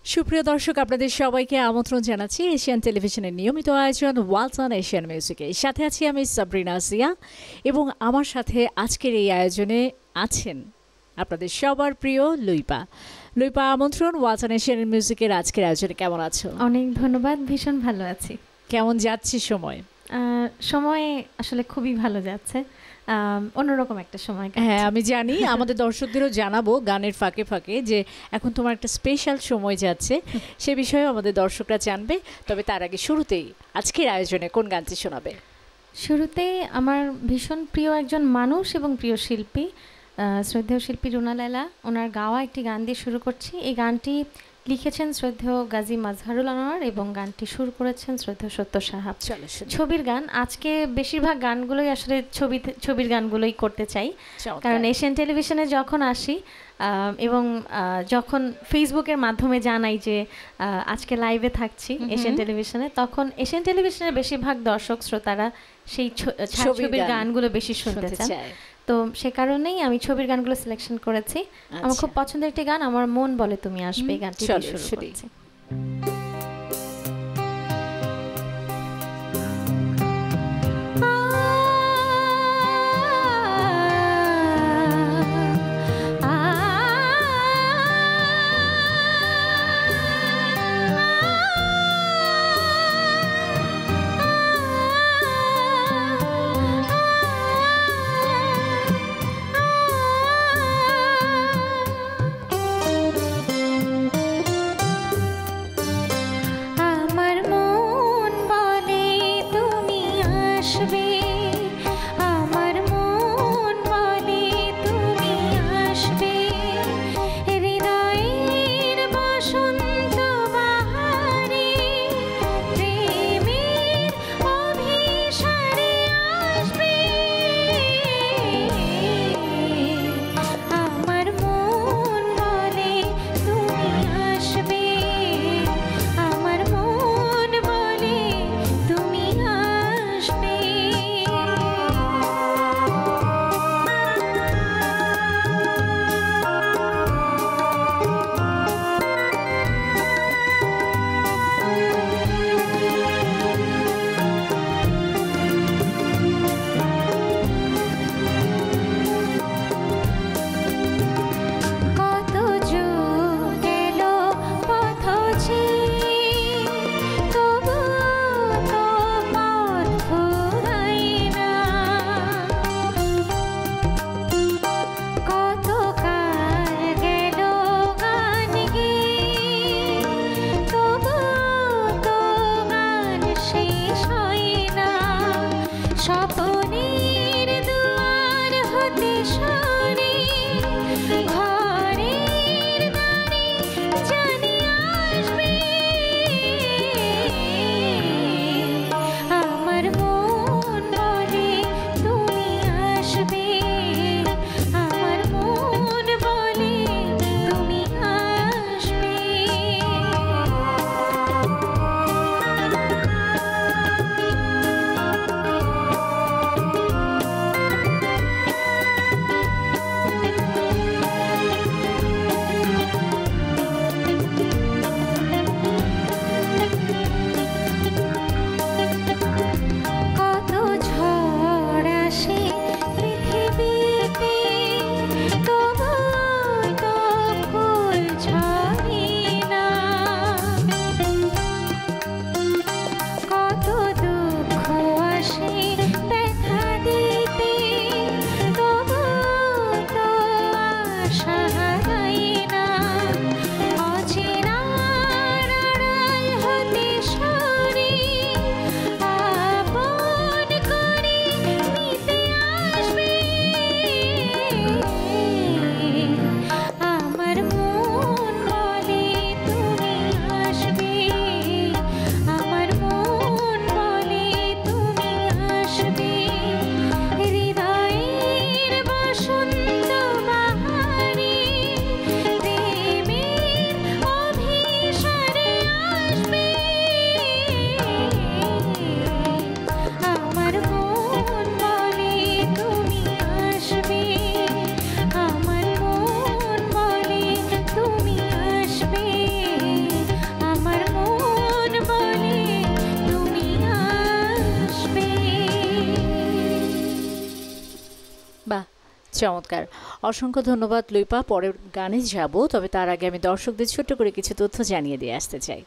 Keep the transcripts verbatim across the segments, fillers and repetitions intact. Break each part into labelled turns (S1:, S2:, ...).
S1: সুপ্রিয় দর্শক, আপনাদের সবাইকে আমন্ত্রণ জানাচ্ছি এশিয়ান টেলিভিশনের নিয়মিত আয়োজন ওয়ালটন এশিয়ান মিউজিকে। সাথে আছি আমি সাবরিনা জিয়া এবং আমার সাথে আজকের এই আয়োজনে আছেন আপনাদের সবার প্রিয় লুইপা। লুইপা, আমন্ত্রণ ওয়ালটন এশিয়ান মিউজিকের আজকের আয়োজনে। কেমন আছো?
S2: অনেক ধন্যবাদ, ভীষণ ভালো আছি।
S1: কেমন যাচ্ছে সময়?
S2: সময় আসলে খুবই ভালো যাচ্ছে, অন্যরকম একটা সময়।
S1: হ্যাঁ, আমি জানি, আমাদের দর্শকদেরও জানাবো গানের ফাঁকে ফাঁকে যে এখন তোমার একটা স্পেশাল সময় যাচ্ছে, সে বিষয়েও আমাদের দর্শকরা জানবে। তবে তার আগে শুরুতেই আজকের আয়োজনে কোন গানটি শোনাবে?
S2: শুরুতেই আমার ভীষণ প্রিয় একজন মানুষ এবং প্রিয় শিল্পী, শ্রদ্ধেয় শিল্পী রুনা লায়লা, ওনার গাওয়া একটি গান দিয়ে শুরু করছি। এই গানটি লিখেছেন শ্রদ্ধেয় গাজী মাজহারুল আনোয়ার এবং গানটি সুর করেছেন শ্রদ্ধেয় সত্য সাহাব। ছবির গান। আজকে বেশিরভাগ গানগুলোই আসলে ছবি ছবির গানগুলোই করতে চাই, কারণ এশিয়ান টেলিভিশনে যখন আসি এবং যখন ফেসবুকের মাধ্যমে জানাই যে আজকে লাইভে থাকছি এশিয়ান টেলিভিশনে, তখন এশিয়ান টেলিভিশনের বেশিরভাগ দর্শক শ্রোতারা সেই ছবির গানগুলো বেশি শুনতে চায়। তো সে কারণেই আমি ছবির গানগুলো সিলেকশন করেছি। আমার খুব পছন্দের একটি গান, আমার মন বলে তুমি আসবে, এই গানটি শুরু করছি।
S1: চমৎকার, অসংখ্য ধন্যবাদ লুইপা। পরের গানে যাব, তবে তার আগে আমি দর্শকদের ছোট্ট করে কিছু তথ্য জানিয়ে দিয়ে আসতে চাই।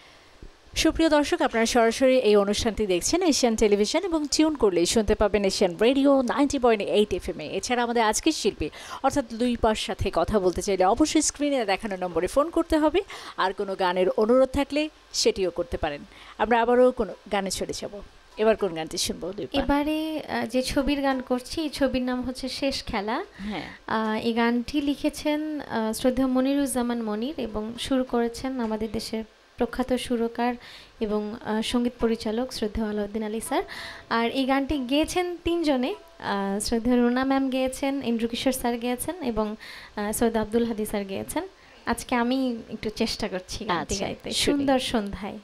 S1: সুপ্রিয় দর্শক, আপনারা সরাসরি এই অনুষ্ঠানটি দেখছেন এশিয়ান টেলিভিশন এবং টিউন করলেই শুনতে পাবেন Asian radio ninety point eight F M এ। এছাড়া আমাদের আজকের শিল্পী অর্থাৎ লুইপার সাথে কথা বলতে চাইলে অবশ্যই স্ক্রিনে দেখানো নম্বরে ফোন করতে হবে, আর কোনো গানের অনুরোধ থাকলে সেটিও করতে পারেন। আমরা আবারও কোনো গানে চলে যাব। এবার কোন গানটি শুনবো লুইপা?
S2: এবারে আহ, যে ছবির গান করছি, এই ছবির নাম হচ্ছে শেষ খেলা।
S1: হ্যাঁ,
S2: আহ, এই গানটি লিখেছেন আহ, শ্রদ্ধেয় মনিরুজ্জামান মনির এবং শুরু করেছেন আমাদের দেশের প্রখ্যাত সুরকার এবং আহ, সঙ্গীত পরিচালক শ্রদ্ধেয় আলাউদ্দিন আলী স্যার। আর এই গানটি গেয়েছেন তিনজনে, আহ, শ্রদ্ধেয় রুনা ম্যাম গেয়েছেন, ইন্দ্রকিশোর স্যার গেয়েছেন এবং আহ, সৈয়দ আব্দুল হাদি স্যার গেয়েছেন। আজকে আমি একটু চেষ্টা করছি গানটি
S1: আচ্ছা,
S2: গাইতে।
S1: শুনি।
S2: সুন্দর সন্ধ্যায়।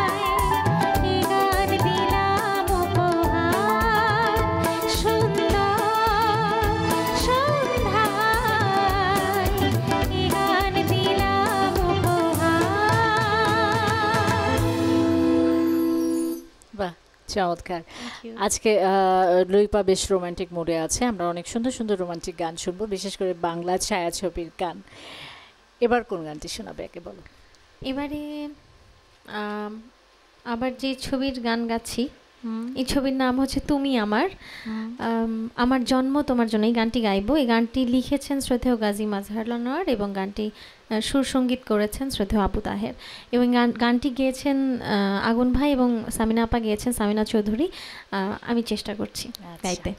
S3: সুন্দর
S1: চমৎকার।
S2: Thank you.
S1: আজকে আহ, লুইপা বেশ রোমান্টিক মুডে আছে, আমরা অনেক সুন্দর সুন্দর রোমান্টিক গান শুনবো, বিশেষ করে বাংলা ছায়াছবির গান। এবার কোন গানটি শোনাবে একে বলো।
S2: এবারে আম, আবার যে ছবির গান গাচ্ছি, এই ছবির নাম হচ্ছে তুমি আমার। আম, আমার জন্ম তোমার জন্য এই গানটি গাইবো। এই গানটি লিখেছেন শ্রদ্ধেয় গাজী মাজহার লোনাওয়ার এবং গানটি আহ, সুর সঙ্গীত করেছেন শ্রদ্ধেয় আবু তাহের, এবং গান গানটি গেয়েছেন আহ, আগুন ভাই এবং সামিনা আপা গেয়েছেন সামিনা চৌধুরী। আহ, আমি চেষ্টা করছি
S1: আচ্ছা।
S2: গাইতে।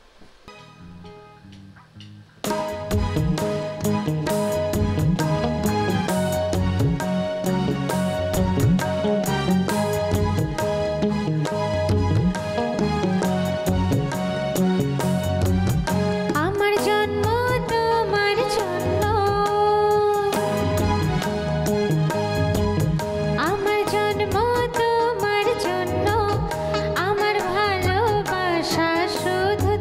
S2: আমার জন্ম তোমার জন্য, আমার জন্ম তোমার জন্য, আমার ভালোবাসা শুধু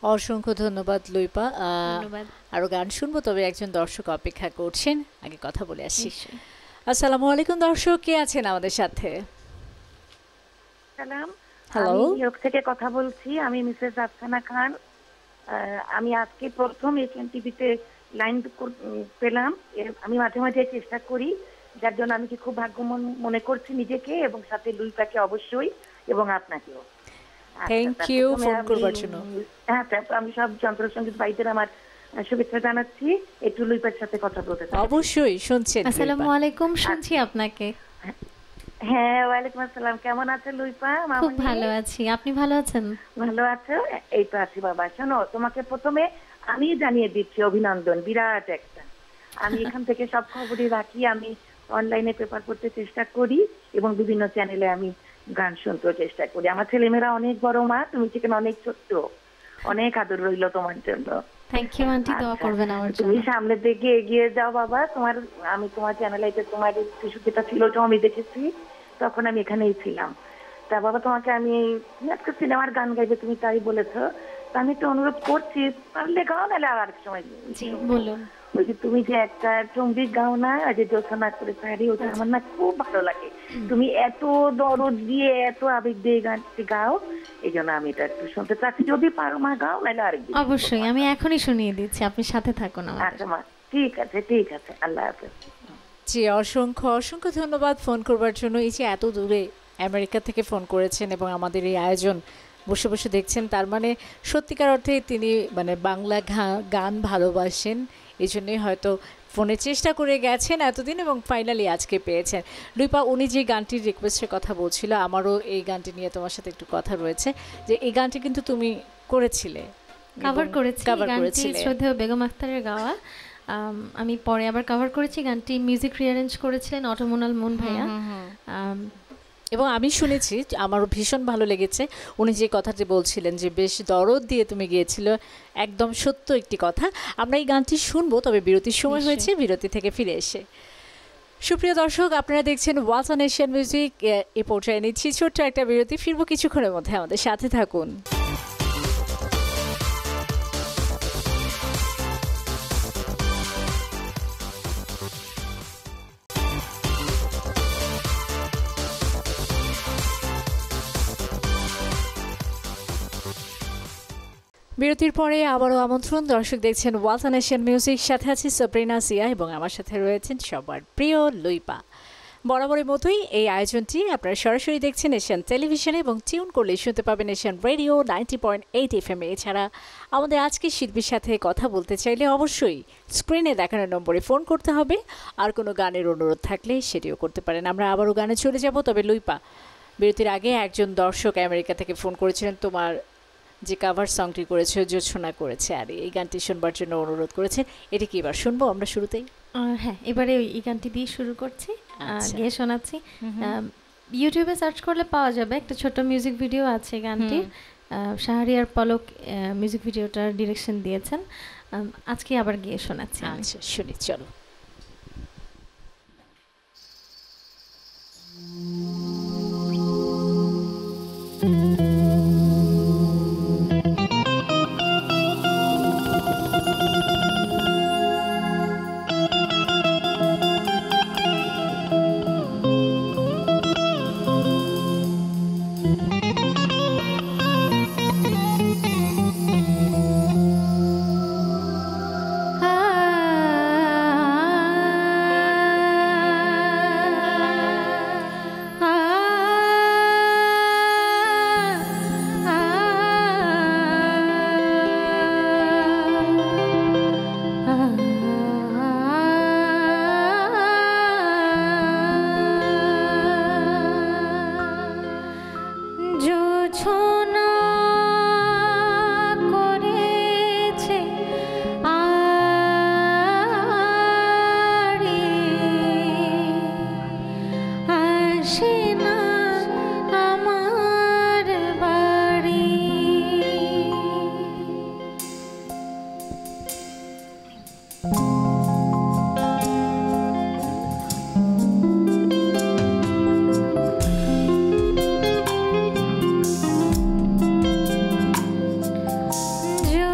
S1: অসংখ্য ধন্যবাদ লুইপা। আহ,
S2: ধন্যবাদ।
S1: আরো গান শুনবো, তবে একজন দর্শক অপেক্ষা করছেন, আগে কথা বলে আসি।
S2: নিশ্চয়ই।
S1: আসসালামু আলাইকুম দর্শক, কে আছেন আমাদের সাথে?
S3: সালাম,
S1: হ্যালো।
S3: আমি নিউ ইয়র্ক থেকে কথা বলছি। আমি মিসেস আফসানা খান। আহ, আমি আজকে প্রথম এশিয়ান টিভিতে লাইন কর- উম, পেলাম। এর- আমি মাঝে মাঝে চেষ্টা করি, যার জন্য আমি কি খুব ভাগ্যবান মনে করছি নিজেকে, এবং সাথে লুইপাকে অবশ্যই, এবং আপনাকেও। আচ্ছা,
S1: থ্যাংক
S3: তা
S1: ইউ
S3: প্রথমে
S1: ফোন
S3: আমি,
S1: করবার জন্য।
S3: হ্যাঁ, তারপর আমি সব যন্ত্রসঙ্গীত ভাইদের আমার আহ, শুভেচ্ছা জানাচ্ছি। একটু লুইপার সাথে কথা বলতে চাই।
S1: অবশ্যই শুনছেন
S2: আসসালামু
S1: লুইপা।
S2: আলাইকুম, শুনছি আপনাকে।
S3: হ্যাঁ, ওয়ালাইকুম আসসালাম। কেমন আছে লুইপা?
S2: খুব
S3: মামনি?
S2: ভালো আছি, আপনি ভালো আছেন?
S3: ভালো আছো? এই তো আছি বাবা। শোনো, তোমাকে প্রথমে আমি জানিয়ে দিচ্ছি অভিনন্দন, বিরাট একটা। আমি এখান থেকে সব খবরই রাখি, আমি অনলাইনে পেপার পড়তে চেষ্টা করি, এবং বিভিন্ন চ্যানেলে আমি গান শুনতেও চেষ্টা করি। আমার ছেলেমেয়েরা অনেক বড়, মা তুমি সেখানে অনেক ছোট্ট। অনেক আদর রইল তোমার জন্য।
S2: থ্যাংক ইউ আন্টি, দোয়া
S3: আচ্ছা,
S2: করবেন আমার জন্য।
S3: তুমি সামনের দিকে এগিয়ে যাও বাবা। তোমার, আমি তোমার চ্যানেলে তোমার শিশু যেটা ছিল ওটাও আমি দেখেছি, তখন আমি এখানেই ছিলাম। তা বাবা, তোমাকে আমি আজকে সিনেমার গান গাইবে তুমি তাই বলেছো, তা আমি একটু অনুরোধ করছি, পারলে গাও, নাহলে আর এক সময়
S2: জি বলুন।
S3: ওই যে তুমি যে একটা চঙ্গিক গাও না, ওই যে জ্যোৎস্না করে সারি, ওটা আমার না খুব ভালো লাগে। তুমি এত দরদ দিয়ে, এত আবেগ দিয়ে গানটি গাও, এই জন্য আমি এটা একটু শুনতে চাচ্ছি। যদি পারো মা গাও, নাহলে আরেকদিন।
S2: অবশ্যই, আমি এখনই শুনিয়ে দিচ্ছি, আপনি সাথে থাকুন আমাদের।
S3: আচ্ছা মা, ঠিক আছে, ঠিক আছে, আল্লাহ হাফেজ।
S1: জি, অসংখ্য অসংখ্য ধন্যবাদ ফোন করবার জন্য। এই যে এত দূরে আমেরিকা থেকে ফোন করেছেন এবং আমাদের এই আয়োজন বসে বসে দেখছেন, তার মানে সত্যিকার অর্থে তিনি মানে বাংলা ঘা- গান ভালোবাসেন, এই জন্যই হয়তো ফোনে চেষ্টা করে গেছেন এতদিন এবং ফাইনালি আজকে পেয়েছেন। লুইপা, উনি যে গানটির রিকোয়েস্টের কথা বলছিল, আমারও এই গানটি নিয়ে তোমার সাথে একটু কথা রয়েছে, যে এই গানটি কিন্তু তুমি করেছিলে,
S2: কভার করেছি
S1: কভার
S2: গানটি,
S1: করেছিলে।
S2: শ্রদ্ধেয় বেগম আখতারের গাওয়া। আম, আমি পরে আবার কভার করেছি গানটি, মিউজিক রিঅ্যারেঞ্জ করেছিলেন অটোমোনাল মুন ভাইয়া। আম,
S1: এবং আমি শুনেছি, আমারও ভীষণ ভালো লেগেছে উনি যে কথাটি বলছিলেন যে বেশ দরদ দিয়ে তুমি গিয়েছিল, একদম সত্য একটি কথা। আমরা এই গানটি শুনবো, তবে বিরতির সময়
S2: নিশ্চয়ই।
S1: হয়েছে, বিরতি থেকে ফিরে এসে। সুপ্রিয় দর্শক, আপনারা দেখছেন ওয়ালস অন এশিয়ান মিউজিক। এ পর্যায়ে নিচ্ছি ছোট্ট একটা বিরতি, ফিরবো কিছুক্ষণের মধ্যে, আমাদের সাথে থাকুন। বিরতির পরে আবারও আমন্ত্রণ। দর্শক দেখছেন ওয়ালস অন এশিয়ান মিউজিক, সাথে আছি সাবরিনা সিয়া এবং আমার সাথে রয়েছেন সবার প্রিয় লুইপা। বরাবরের মতোই এই আয়োজনটি আপনারা সরাসরি দেখছেন এশিয়ান টেলিভিশনে, এবং টিউন করলে শুনতে পাবেন Asian radio ninety point eight F M. এছাড়া আমাদের আজকের শিল্পীর সাথে কথা বলতে চাইলে অবশ্যই স্ক্রিনে দেখানো নম্বরে ফোন করতে হবে। আর কোনো গানের অনুরোধ থাকলে সেটিও করতে পারেন। আমরা আবারও গানে চলে যাব, তবে লুইপা, বিরতির আগে একজন দর্শক আমেরিকা থেকে ফোন করেছিলেন, তোমার যে কাভার সংটি করেছে জ্যোৎস্না করেছে, আর এই গানটি শুনবার জন্য অনুরোধ করেছেন। এটি কি এবার শুনবো আমরা শুরুতেই?
S2: আহ, হ্যাঁ, এবারে ওই এই গানটি দিয়ে শুরু করছি, আহ,
S1: আচ্ছা।
S2: গেয়ে শোনাচ্ছি। আম, ইউটিউবে সার্চ করলে পাওয়া যাবে, একটা ছোট মিউজিক ভিডিও আছে গানটির। আহ, শাহরিয়ার পলক মিউজিক ভিডিওটার ডিরেকশন দিয়েছেন। আম, আজকে আবার গিয়ে শোনাচ্ছি আমি।
S1: আচ্ছা, শুনি, চলো।
S2: জোছনা করেছে আড়ি, আসে না আমার বাড়ি। जो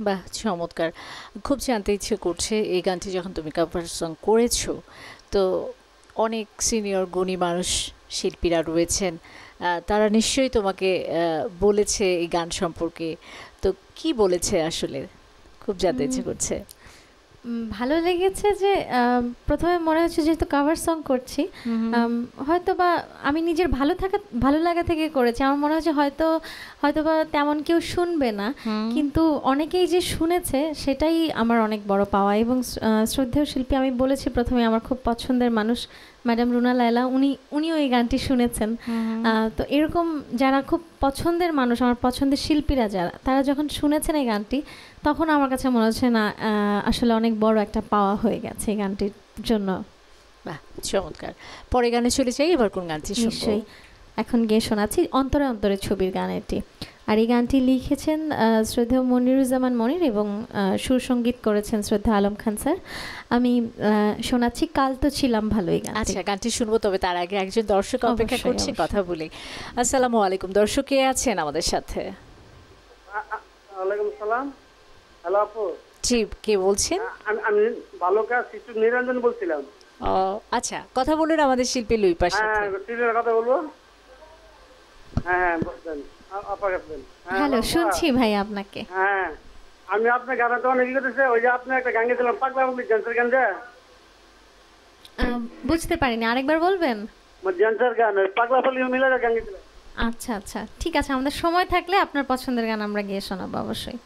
S1: বাহ, চমৎকার। খুব জানতে ইচ্ছে করছে এই গানটি যখন তুমি কভার সং করেছো, তো অনেক সিনিয়র গুণী মানুষ শিল্পীরা রয়েছেন, আহ, তারা নিশ্চয়ই তোমাকে আহ, বলেছে এই গান সম্পর্কে, তো কি বলেছে আসলে খুব জানতে ইচ্ছে করছে।
S2: উম, ভালো লেগেছে যে আম, প্রথমে মনে হচ্ছে যেহেতু কাভার সং করছি, আম, হয়তো বা আমি নিজের ভালো থাকা ভালো লাগা থেকে করেছি, আমার মনে হচ্ছে হয়তো হয়তো বা তেমন কেউ শুনবে না, কিন্তু অনেকেই যে শুনেছে সেটাই আমার অনেক বড় পাওয়া। এবং স- আহ, শ্রদ্ধেয় শিল্পী, আমি বলেছি প্রথমে আমার খুব পছন্দের মানুষ ম্যাডাম রুনা লায়লা, উনি উনিও এই গানটি শুনেছেন। আহ, তো এরকম যারা খুব পছন্দের মানুষ, আমার পছন্দের শিল্পীরা যারা, তারা যখন শুনেছেন এই গানটি, তখন আমার কাছে মনে হচ্ছে না আহ, আসলে অনেক বড় একটা পাওয়া হয়ে গেছে এই গানটির জন্য।
S1: বাহ, চমৎকার। পরে গানে চলে যাই, এবার কোন গানটি শুনবো?
S2: নিশ্চয়ই, এখন গিয়ে শোনাচ্ছি অন্তরে অন্তরে ছবির গান এটি। আর এই গানটি লিখেছেন আহ, শ্রদ্ধেয় মনিরুজ্জামান মনির এবং আহ, সুর সঙ্গীত করেছেন শ্রদ্ধা আলম খান স্যার। আমি আহ, শোনাচ্ছি কাল তো ছিলাম ভালো এই গানটি।
S1: আচ্ছা, গানটি শুনবো, তবে তার আগে একজন দর্শক অপেক্ষা
S2: অবশ্যই,
S1: করছে,
S2: অবশ্যই।
S1: কথা বলি। আসসালামু আলাইকুম, দর্শক কে আছেন আমাদের সাথে?
S4: ওয়ালাইকুম সালাম। হ্যালো আপু,
S1: জি, কে বলছেন?
S4: আমি আমি ভালো কাজ শিশু নিরঞ্জন বলছিলাম।
S1: ও, আচ্ছা, কথা বলুন আমাদের শিল্পী লুইপার
S4: হ্যাঁ,
S1: সাথে।
S4: সিরিয়াল কথা বলবো। হ্যাঁ হ্যাঁ বলছেন, আ- আপা গেছেন। হ্যাঁ,
S2: হ্যালো,
S4: আপা।
S2: শুনছি ভাই আপনাকে।
S4: হ্যাঁ, আমি আপনার গানে তো অনেক ই করতেছে, ওই যে আপনি একটা গান গেছিলাম পাগলা বলি জেন্সের গান, যে
S2: আহ, বুঝতে পারিনি, আরেকবার বলবেন?
S4: জেন্সের গান, ওই পাগলা বলি মিলে গান গেছিলাম।
S2: আচ্ছা আচ্ছা, ঠিক আছে, আমাদের সময় থাকলে আপনার পছন্দের গান আমরা গিয়ে শোনাবো অবশ্যই।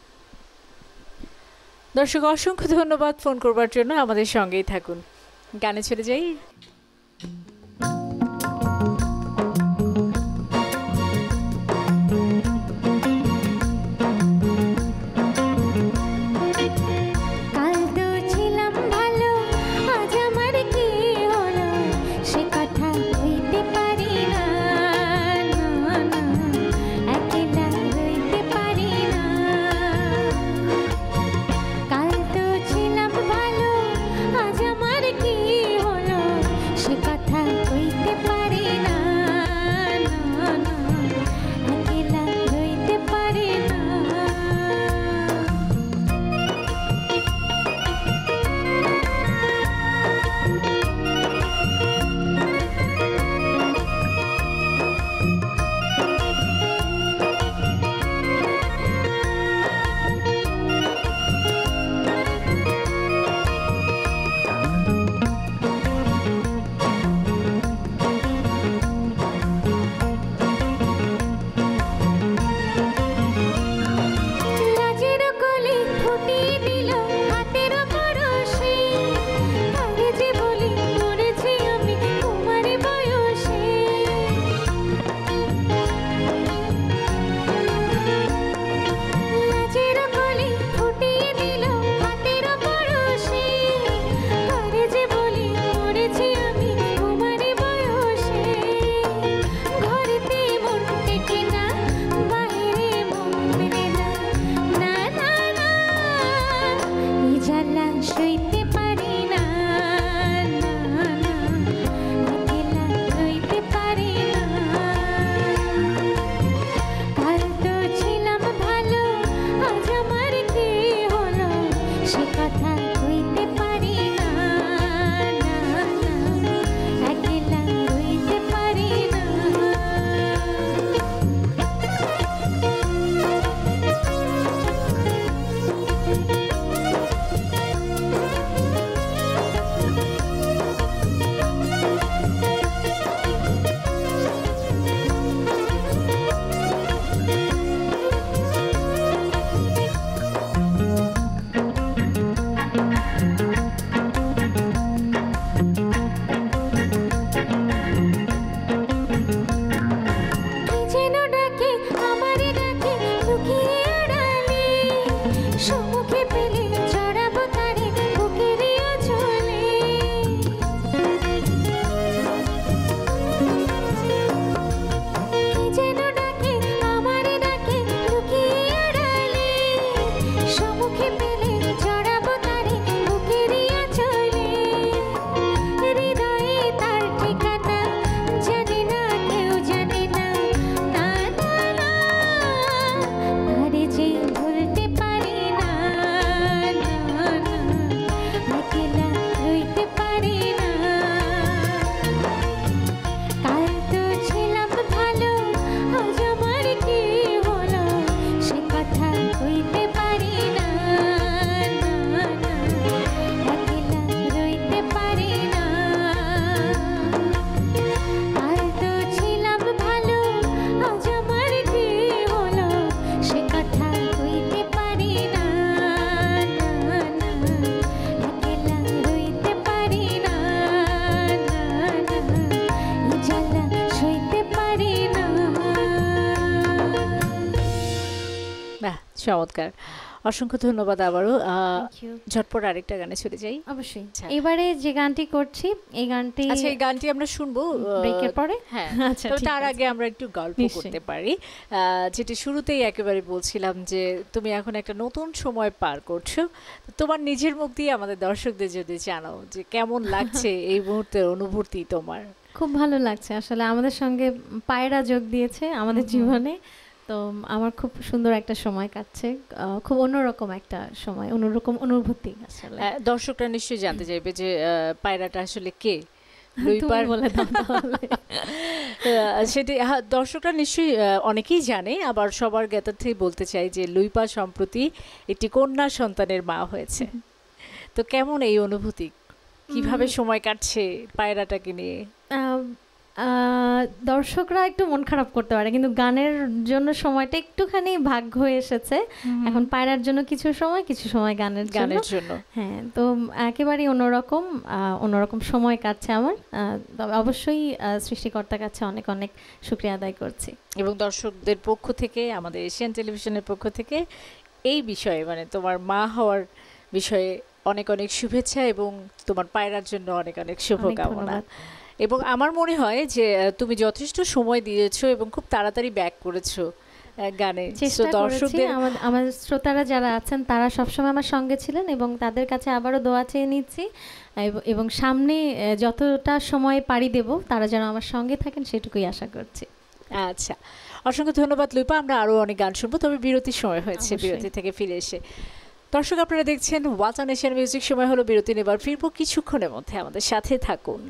S1: দর্শক, অসংখ্য ধন্যবাদ ফোন করবার জন্য, আমাদের সঙ্গেই থাকুন, গানে চলে যাই।
S5: কাল তো ছিলাম ভালো, আজ আমার কি হলো সে কথা হইতে পারি না, না, না, একলা রইতে পারি না। কাল তো ছিলাম ভালো, আজ আমার কি হলো সে কথা হইতে পারি না, না, না, একলা রইতে পারি না। লাজের কলি ফুটিয়ে দিল হাতের পরশে, আগে যে বলি মরেছি আমি তোমার বয়সে। লাজের কলি ফুটিয়ে দিল হাতের পরশে, আগে যে বলি মরেছি আমি তোমার বয়সে। ঘরেতে মন টেকে না, বাহিরে মন মেলে না, না, না, না, এই জ্বালা সইতে পারি না, না, না, একলা রইতে পারি না। কাল তো ছিলাম ভালো, আজ আমার কি হলো সে কথা হইতে পারি না, না, না, একলা রইতে পারি না। কি যেন ডাকে আমারে, ডাকে লুকিয়ে আড়ালে, সম্মুখে পেলে জড়াবো তারে বুকেরই আঁচলে। কি যেন ডাকে আমারে, ডাকে লুকিয়ে আড়ালে, সম্মুখে পেলে জড়াবো তারে বুকেরই আঁচলে। হৃদয়ে তার ঠিকানা জানে না, কেউ জানে না, না, না, না, তারে যে ভুলতে পারি না,
S1: চমৎকার, অসংখ্য ধন্যবাদ আবারও। আহ,
S2: থ্যাংক ইউ।
S1: ঝটপট আরেকটা গানে চলে যাই।
S2: অবশ্যই
S1: আচ্ছা।
S2: এবারে যে গানটি করছি এই গানটি
S1: আচ্ছা, এই গানটি আমরা শুনবো আহ,
S2: ব্রেকের পরে।
S1: হ্যাঁ,
S2: আচ্ছা,
S1: তবে
S2: ঠিক
S1: তার
S2: আছে।
S1: আগে আমরা একটু গল্প
S2: নিশ্চয়ই।
S1: করতে পারি। আহ, যেটি শুরুতেই একেবারে বলছিলাম যে তুমি এখন একটা নতুন সময় পার করছো, তোমার নিজের মুখ দিয়ে আমাদের দর্শকদের যদি জানাও যে কেমন লাগছে এই মুহূর্তের অনুভূতি তোমার।
S2: খুব ভালো লাগছে আসলে, আমাদের সঙ্গে পায়রা যোগ দিয়েছে আমাদের জীবনে, তো আমার খুব সুন্দর একটা সময় কাটছে, আহ, খুব অন্যরকম একটা সময়, অন্যরকম অনুভূতি আসলে।
S1: আহ, দর্শকরা নিশ্চয়ই জানতে চাইবে যে আহ, পায়রাটা আসলে কে।
S2: তুমি
S1: লুইপার
S2: বলে দাও তাহলে।
S1: আহ, সেটি হ্যাঁ, দর্শকরা নিশ্চয়ই আহ, অনেকেই জানে, আবার সবার জ্ঞাতার্থেই বলতে চাই যে লুইপা সম্প্রতি একটি কন্যা সন্তানের মা হয়েছে। তো কেমন এই অনুভূতি, কিভাবে সময় কাটছে পায়রাটাকে নিয়ে?
S2: আহ, আহ, দর্শকরা একটু মন খারাপ করতে পারে, কিন্তু গানের জন্য সময়টা একটুখানি ভাগ হয়ে এসেছে। এখন পায়রার জন্য কিছু সময়, কিছু সময় গানের জন্য।
S1: গানের জন্য
S2: হ্যাঁ, তো একেবারেই অন্যরকম আহ, অন্যরকম সময় কাটছে আমার। আহ, তবে অবশ্যই আহ, সৃষ্টিকর্তার কাছে অনেক অনেক শুকরিয়া আদায় করছি।
S1: এবং দর্শকদের পক্ষ থেকে, আমাদের এশিয়ান টেলিভিশনের পক্ষ থেকে এই বিষয়ে, মানে তোমার মা হওয়ার বিষয়ে অনেক অনেক শুভেচ্ছা এবং তোমার পায়রার জন্য অনেক অনেক
S2: অনেক
S1: শুভকামনা।
S2: ধন্যবাদ।
S1: এবং আমার মনে হয় যে আহ, তুমি যথেষ্ট সময় দিয়েছো এবং খুব তাড়াতাড়ি ব্যাক করেছো আহ, গানে।
S2: চেষ্টা
S1: So,
S2: করেছি,
S1: দর্শকদের
S2: আমার আমার শ্রোতারা যারা আছেন তারা সবসময় আমার সঙ্গে ছিলেন এবং তাদের কাছে আবারও দোয়া চেয়ে নিচ্ছি, এব- এবং সামনে আহ, যতটা সময় পাড়ি দেব তারা যেন আমার সঙ্গে থাকেন সেটুকুই আশা করছি।
S1: আচ্ছা, অসংখ্য ধন্যবাদ লুইপা। আমরা আরো অনেক গান শুনবো, তবে বিরতির সময় হয়েছে,
S2: অবশ্যই।
S1: বিরতি থেকে ফিরে এসে দর্শক আপনারা দেখছেন ওয়াচ অন এশিয়ান মিউজিক। সময় হলো বিরতি নেবার, ফিরবো কিছুক্ষণের মধ্যে, আমাদের সাথে থাকুন।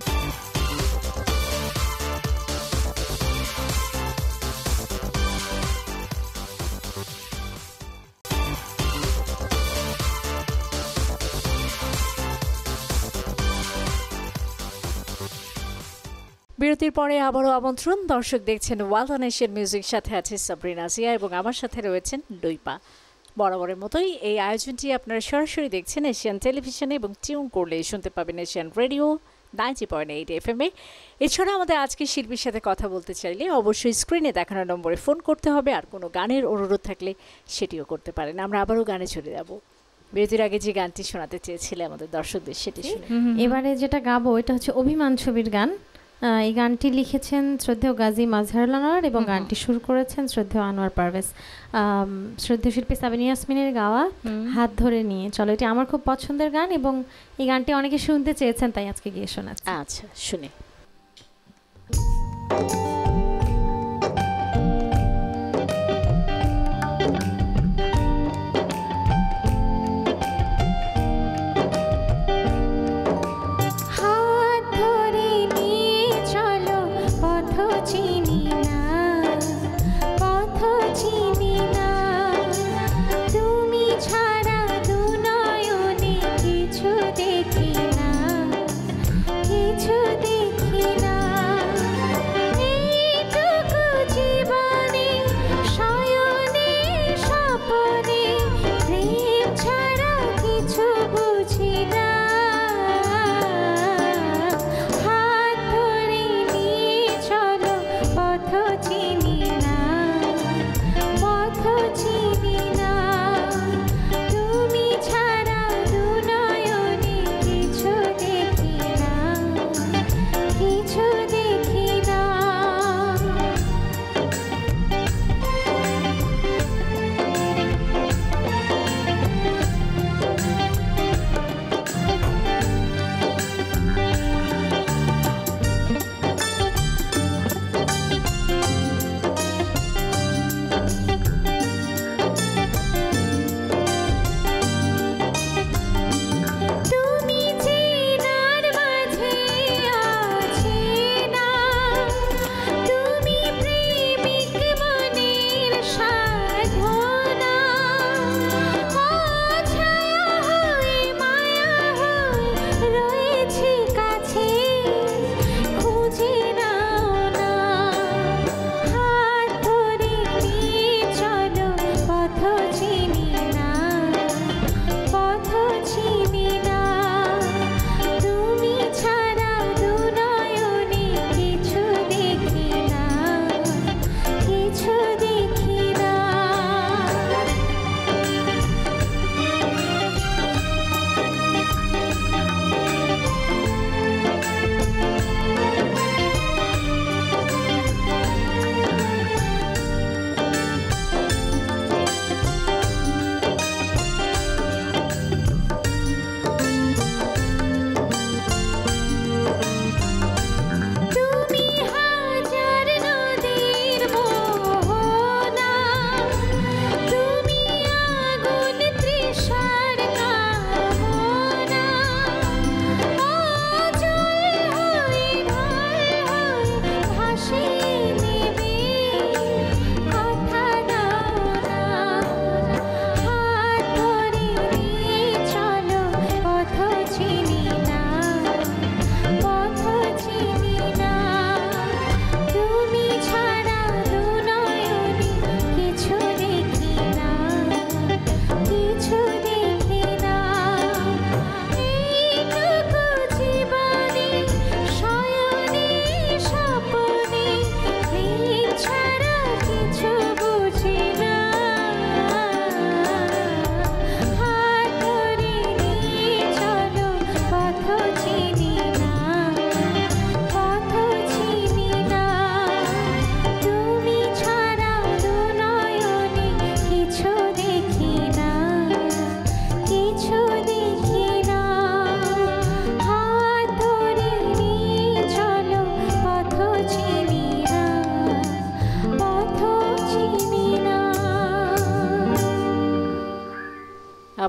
S1: বিরতির পরে আবারও আমন্ত্রণ। দর্শক দেখছেন ওয়াচ অন এশিয়ান মিউজিক, সাথে আছে সাবরিনা জিয়া এবং আমার সাথে রয়েছেন লুইপা। বরাবরের মতোই এই আয়োজনটি আপনারা সরাসরি দেখছেন এশিয়ান টেলিভিশনে এবং টিউন করলে শুনতে পাবেন Asian radio ninety point eight F M এ। এছাড়া আমাদের আজকের শিল্পীর সাথে কথা বলতে চাইলে অবশ্যই স্ক্রিনে দেখানো নম্বরে ফোন করতে হবে, আর কোনো গানের অনুরোধ থাকলে সেটিও করতে পারেন। আমরা আবারও গানে চলে যাব। বিরতির আগে যে গানটি শোনাতে চেয়েছিলে আমাদের দর্শকদের, সেটি শুনে।
S2: এবারে যেটা গাবো এটা হচ্ছে অভিমান ছবির গান। আহ, এই গানটি লিখেছেন শ্রদ্ধেয় গাজী মাজহারুল আনোয়ার এবং গানটি সুর করেছেন শ্রদ্ধেয় আনোয়ার পারভেজ। আম, শ্রদ্ধেয় শিল্পী সাবিনা ইয়াসমিনের গাওয়া হাত ধরে নিয়ে চলো, এটি আমার খুব পছন্দের গান এবং এই গানটি অনেকে শুনতে চেয়েছেন, তাই আজকে গিয়ে শোনাচ্ছি।
S1: আচ্ছা, শুনে।
S5: হাত ধরে নিয়ে চলো, পথ চিনি না, পথ চিনি না, তুমি ছাড়া দু নয়নে কিছু দেখি না, কিছু দেখি না। এই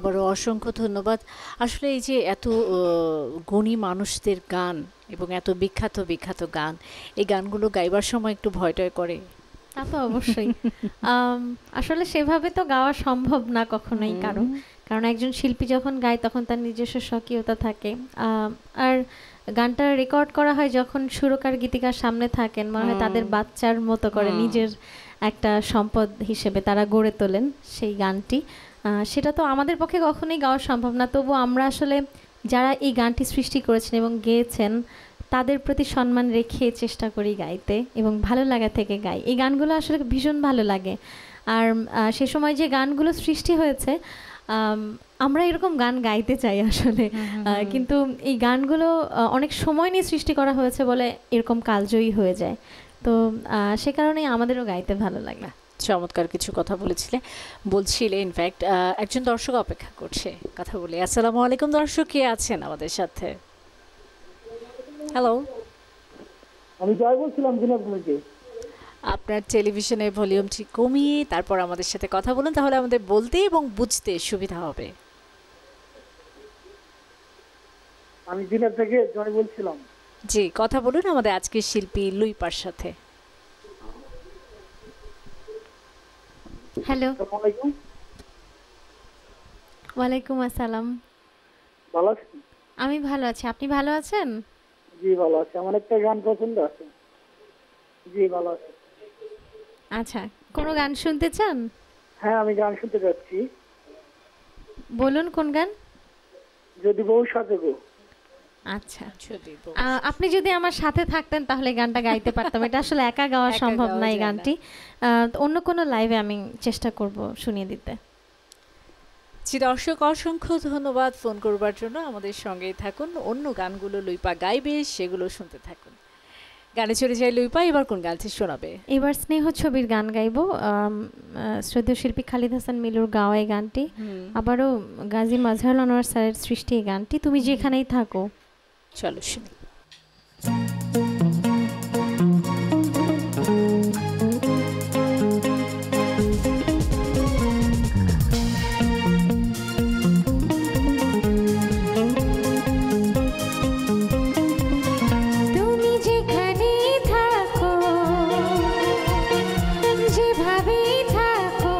S1: আবারও অসংখ্য ধন্যবাদ। আসলে এই যে এত আহ, গুণী মানুষদের গান এবং এত বিখ্যাত বিখ্যাত গান, এই গানগুলো গাইবার সময় একটু ভয় টয় করে।
S2: তা তো অবশ্যই। আম, আসলে সেভাবে তো গাওয়া সম্ভব না কখনোই কারো, কারণ একজন শিল্পী যখন গায় তখন তার নিজস্ব স্বকীয়তা থাকে। আম, আর গানটা রেকর্ড করা হয় যখন সুরকার গীতিকার সামনে থাকেন, মনে হয় তাদের বাচ্চার মতো করে নিজের একটা সম্পদ হিসেবে তারা গড়ে তোলেন সেই গানটি। আহ, সেটা তো আমাদের পক্ষে কখনোই গাওয়া সম্ভব না, তবু আমরা আসলে যারা এই গানটি সৃষ্টি করেছেন এবং গেয়েছেন তাদের প্রতি সম্মান রেখে চেষ্টা করি গাইতে এবং ভালো লাগা থেকে গাই। এই গানগুলো আসলে ভীষণ ভালো লাগে। আর আহ, সে সময় যে গানগুলো সৃষ্টি হয়েছে, আম, আমরা এরকম গান গাইতে চাই আসলে। আহ, কিন্তু এই গানগুলো আহ, অনেক সময় নিয়ে সৃষ্টি করা হয়েছে বলে এরকম কালজয়ী হয়ে যায়। তো আহ, সে কারণেই আমাদেরও গাইতে ভালো লাগে।
S1: চমৎকার কিছু কথা বলেছিলে বলছিলে ইনফ্যাক্ট একজন দর্শক অপেক্ষা করছে, কথা বলি। আসসালামু আলাইকুম দর্শক, কে আছেন আমাদের সাথে? হ্যালো,
S4: আমি জয় বলছিলাম দিনাজপুর থেকে।
S1: আপনার টেলিভিশনের ভলিউমটি কমিয়ে তারপর আমাদের সাথে কথা বলুন, তাহলে আমাদের বলতে এবং বুঝতে সুবিধা হবে।
S4: আমি দিনাজ থেকে জয় বলছিলাম।
S1: জি, কথা বলুন আমাদের আজকের শিল্পী লুইপার সাথে।
S2: হ্যালো,
S4: আসসালামু আলাইকুম।
S2: ওয়ালাইকুম আসসালাম।
S4: ভালো আছেন?
S2: আমি ভালো আছি, আপনি ভালো আছেন?
S4: জি ভালো আছি, আমার একটা গান পছন্দ আছে। জি ভালো আছে।
S2: আচ্ছা, কোনো গান শুনতে চান?
S4: হ্যাঁ আমি গান শুনতে যাচ্ছি।
S2: বলুন কোন গান।
S4: যদি বউ সাজে গো।
S2: আচ্ছা,
S1: যদি বল-
S2: আহ, আপনি যদি আমার সাথে থাকতেন তাহলে গানটা গাইতে পারতাম। এটা আসলে একা গাওয়া
S1: একা
S2: সম্ভব
S1: গাওয়া
S2: না এই
S1: যায় না।
S2: গানটি। আহ, তো অন্য কোনো লাইভে আমি চেষ্টা করব শুনিয়ে দিতে।
S1: জি দর্শক, অসংখ্য ধন্যবাদ ফোন করবার জন্য। আমাদের সঙ্গেই থাকুন, অন্য গানগুলো লুইপা গাইবে সেগুলো শুনতে থাকুন। গানে চলে যাই লুইপা, এবার কোন গানটি শোনাবে?
S2: এবার স্নেহ ছবির গান গাইবো। আম, আহ, শ্রদ্ধেয় শিল্পী খালিদ হাসান মিলুর গাওয়া এই গানটি, আবারও গাজী মাজহারুল আনোয়ার স্যারের সৃষ্টি এই গানটি, তুমি যেখানেই থাকো।
S1: চলো শুনি।
S5: তুমি যেখানে থাকো, যেভাবে থাকো,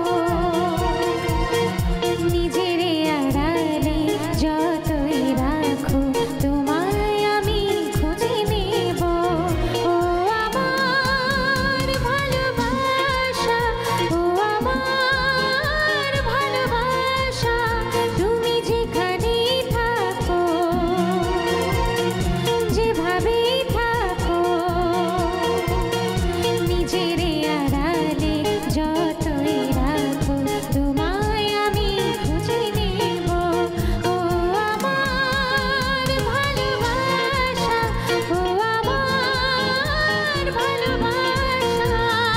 S5: নিজের আড়ালে যতই রাখো, তোমায় আমি খুঁজে নেব। ও আমার ভালোবাসা, ও আমার ভালোবাসা, তুমি যেখানে থাকো, যেভাবে থাকো, নিজের আড়ালে যতই রাখো, তোমায় আমি খুঁজে নেব। ও আমার ভালোবাসা, ও আমার ভালোবাসা।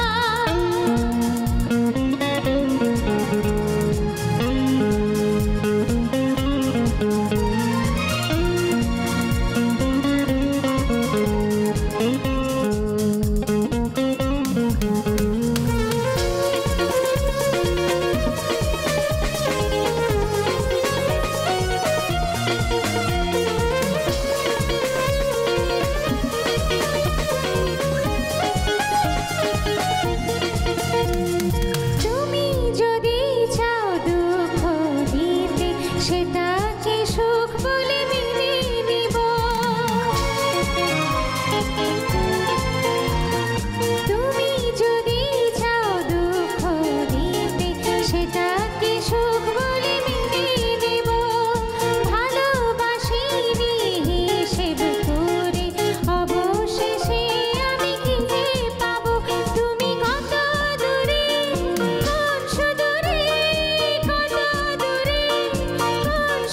S5: তুমি যদি চাও দুঃখ দিতে, সেটাকে সুখ বলে মেনে নিব। তুমি যদি চাও দুঃখ দিতে, সেটাকে সুখ বলে মেনে নেব। ভালোবাসিনি হিসেব করে অবশেষে আমি ঘিরে পাবো। তুমি কত দূরে, কোন সুদূরে, কত দূরে, কোন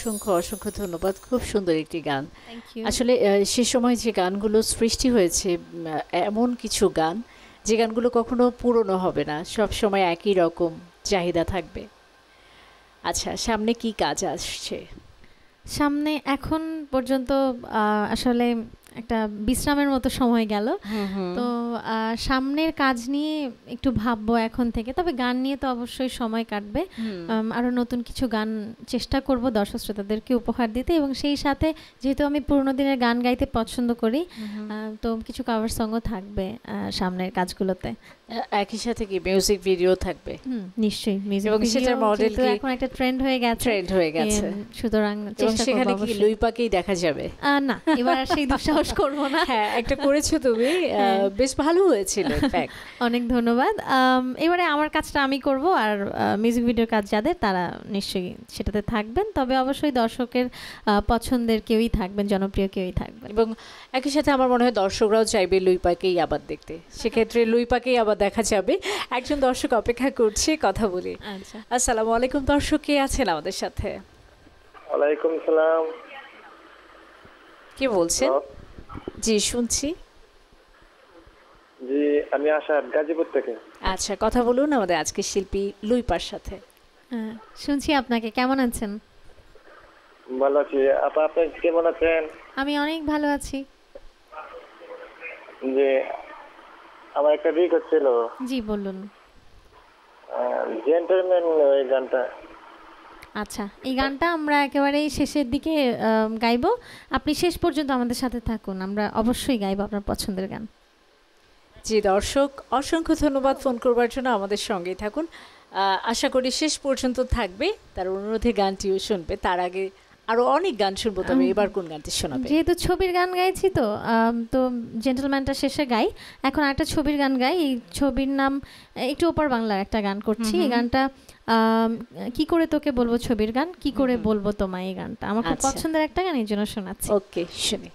S1: অসংখ্য অসংখ্য ধন্যবাদ, খুব সুন্দর একটি গান।
S2: Thank you.
S1: আসলে আহ, সে সময় যে গানগুলো সৃষ্টি হয়েছে, উম, আহ, এমন কিছু গান যে গানগুলো কখনো পুরনো হবে না, সব সময় একই রকম চাহিদা থাকবে। আচ্ছা, সামনে কি কাজ আসছে?
S2: সামনে এখন পর্যন্ত আহ, আসলে একটা বিশ্রামের মতো সময় গেল, তো আহ, সামনের কাজ নিয়ে একটু ভাববো এখন থেকে। তবে গান নিয়ে তো অবশ্যই সময় কাটবে, আম, আরো নতুন কিছু গান চেষ্টা করব দর্শক শ্রোতাদেরকে উপহার দিতে, এবং সেই সাথে যেহেতু আমি পুরোনো দিনের গান গাইতে পছন্দ করি, আহ, তো কিছু কভার সঙ্গও থাকবে আহ, সামনের কাজগুলোতে।
S1: আহ, একই সাথে কি মিউজিক ভিডিও থাকবে?
S2: হুম, নিশ্চয়ই মিউজিক
S1: এবং সেটার
S2: ভিডিও
S1: model
S2: যেহেতু
S1: কি?
S2: এখন একটা ট্রেন্ড হয়ে গেছে,
S1: ট্রেন্ড হয়ে গেছে,
S2: এম, সুতরাং
S1: এবং
S2: চেষ্টা করব
S1: সেখানে কি
S2: অবশ্যই।
S1: লুইপাকেই দেখা যাবে?
S2: আহ, না, এবার আর সেই দুঃসাহস করব না।
S1: হ্যাঁ, একটা করেছো তুমি, আহ,
S2: হ্যাঁ।
S1: বেশ ভালো হয়েছিল ইনফ্যাক্ট।
S2: অনেক ধন্যবাদ। আম, এবারে আমার কাজটা আমি করব, আর মিউজিক ভিডিওর কাজ যাদের, তারা নিশ্চয়ই সেটাতে থাকবেন। তবে অবশ্যই দর্শকের আহ, পছন্দের কেউই থাকবেন, জনপ্রিয় কেউই থাকবেন।
S1: এবং একই সাথে আমার মনে হয় দর্শকরাও চাইবে লুইপাকেই আবার দেখতে, সেক্ষেত্রে লুইপাকেই আবার দেখা যাবে। একজন দর্শক অপেক্ষা করছে, কথা বলি।
S2: আচ্ছা,
S1: আসসালামু আলাইকুম, দর্শক কে আছেন আমাদের সাথে?
S6: ওয়ালাইকুম সালাম।
S1: কে বলছেন? জি, শুনছি।
S6: জি, আমি আসাদ, গাজীপুর থেকে।
S1: আচ্ছা, কথা বলুন আমাদের আজকের শিল্পী লুইপার সাথে।
S2: হ্যাঁ, শুনছি আপনাকে। কেমন আছেন?
S6: ভালো আছি। আপা, আপনি কেমন আছেন?
S2: আমি অনেক ভালো আছি।
S6: যে আমার একটা রিকোয়েস্ট ছিল,
S2: জি, বলুন।
S6: জেন্টলম্যান ওই গানটা।
S2: আচ্ছা, এই গানটা আমরা একেবারেই শেষের দিকে আম, গাইবো। আপনি শেষ পর্যন্ত আমাদের সাথে থাকুন, আমরা অবশ্যই গাইবো আপনার পছন্দের গান।
S1: জি দর্শক, অসংখ্য ধন্যবাদ ফোন করবার জন্য, আমাদের সঙ্গেই থাকুন। আহ, আশা করি শেষ পর্যন্ত থাকবে, তার অনুরোধে গানটিও শুনবে। তার আগে আরো অনেক গান শুনবো, তবে এবার কোন গানটি শোনাবে?
S2: যেহেতু ছবির গান গাইছি, তো আম, তো জেন্টলম্যানটা শেষে গাই। এখন একটা ছবির গান গাই। এই ছবির নাম একটু ওপার বাংলার একটা গান করছি। এই গানটা আম, কি করে তোকে বলবো, ছবির গান, কি করে বলবো তোমায়, এই গানটা আমার খুব
S1: আচ্ছা।
S2: পছন্দের একটা গান, এই জন্য শোনাচ্ছি।
S1: ওকে, শুনি।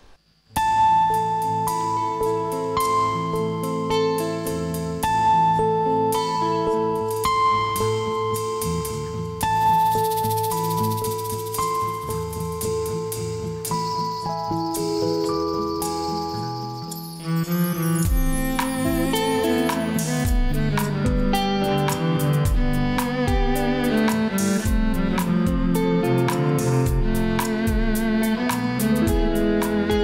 S5: ও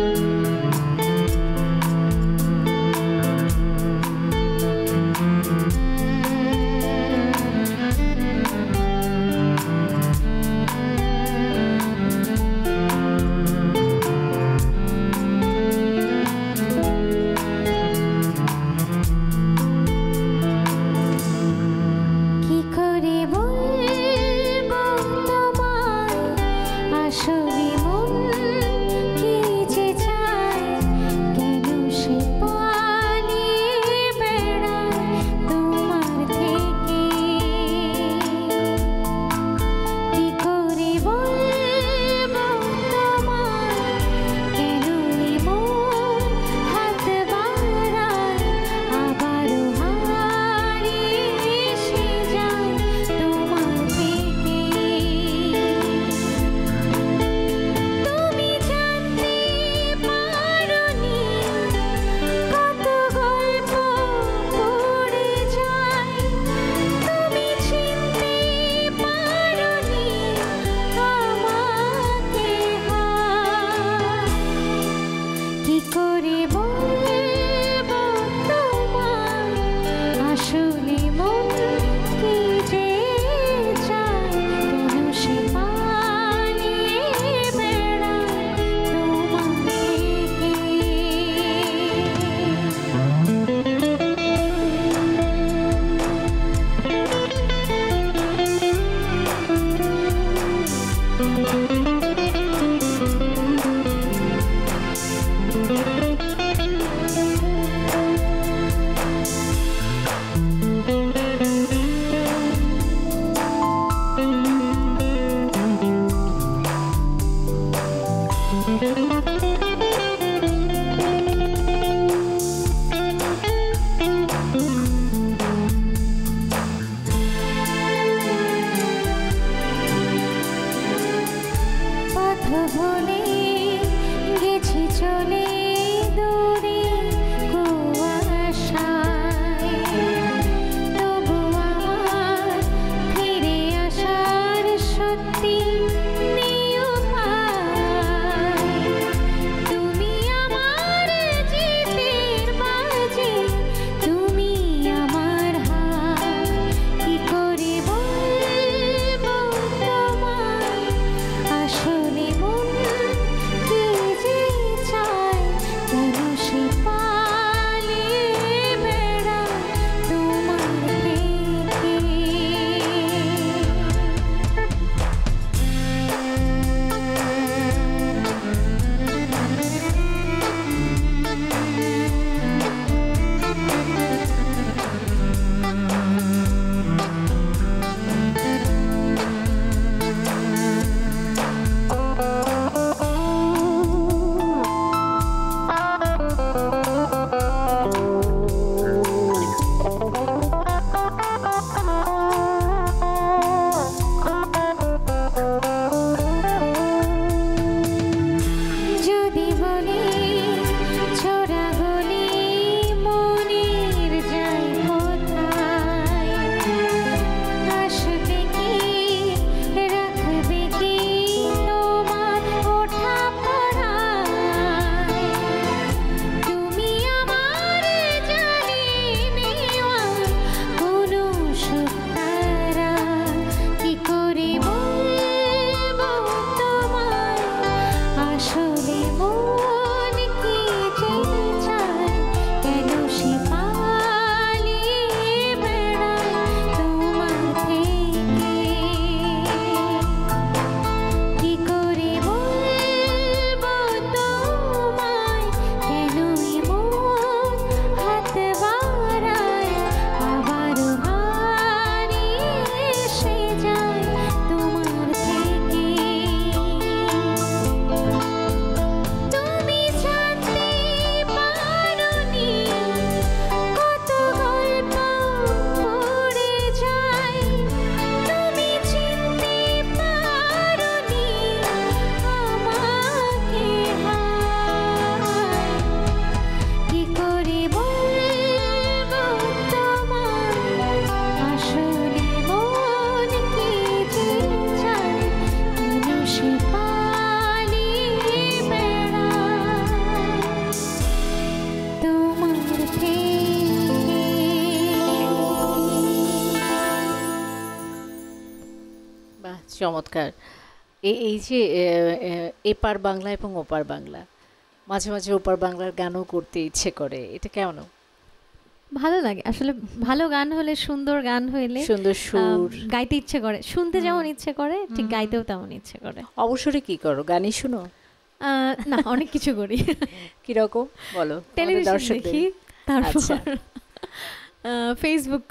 S1: বাহ, চমৎকার। এই এই যে এ, এ, এপার বাংলা এবং ওপার বাংলা, মাঝে মাঝে ওপার বাংলার গানও করতে ইচ্ছে করে, এটা কেমন?
S2: ভালো লাগে আসলে। ভালো গান হলে, সুন্দর গান হইলে
S1: সুন্দর
S2: আম,
S1: সুর।
S2: গাইতে ইচ্ছে করে, শুনতে যেমন ইচ্ছে করে ঠিক গাইতেও তেমন ইচ্ছে করে।
S1: অবসরে কি করো, গানই শুনো?
S2: আহ, না, অনেক কিছু করি।
S1: কিরকম বলো আমাদের
S2: টেলিভিশন
S1: দর্শকদের।
S2: দেখি, তারপর
S1: আচ্ছা।
S2: আহ, ফেসবুক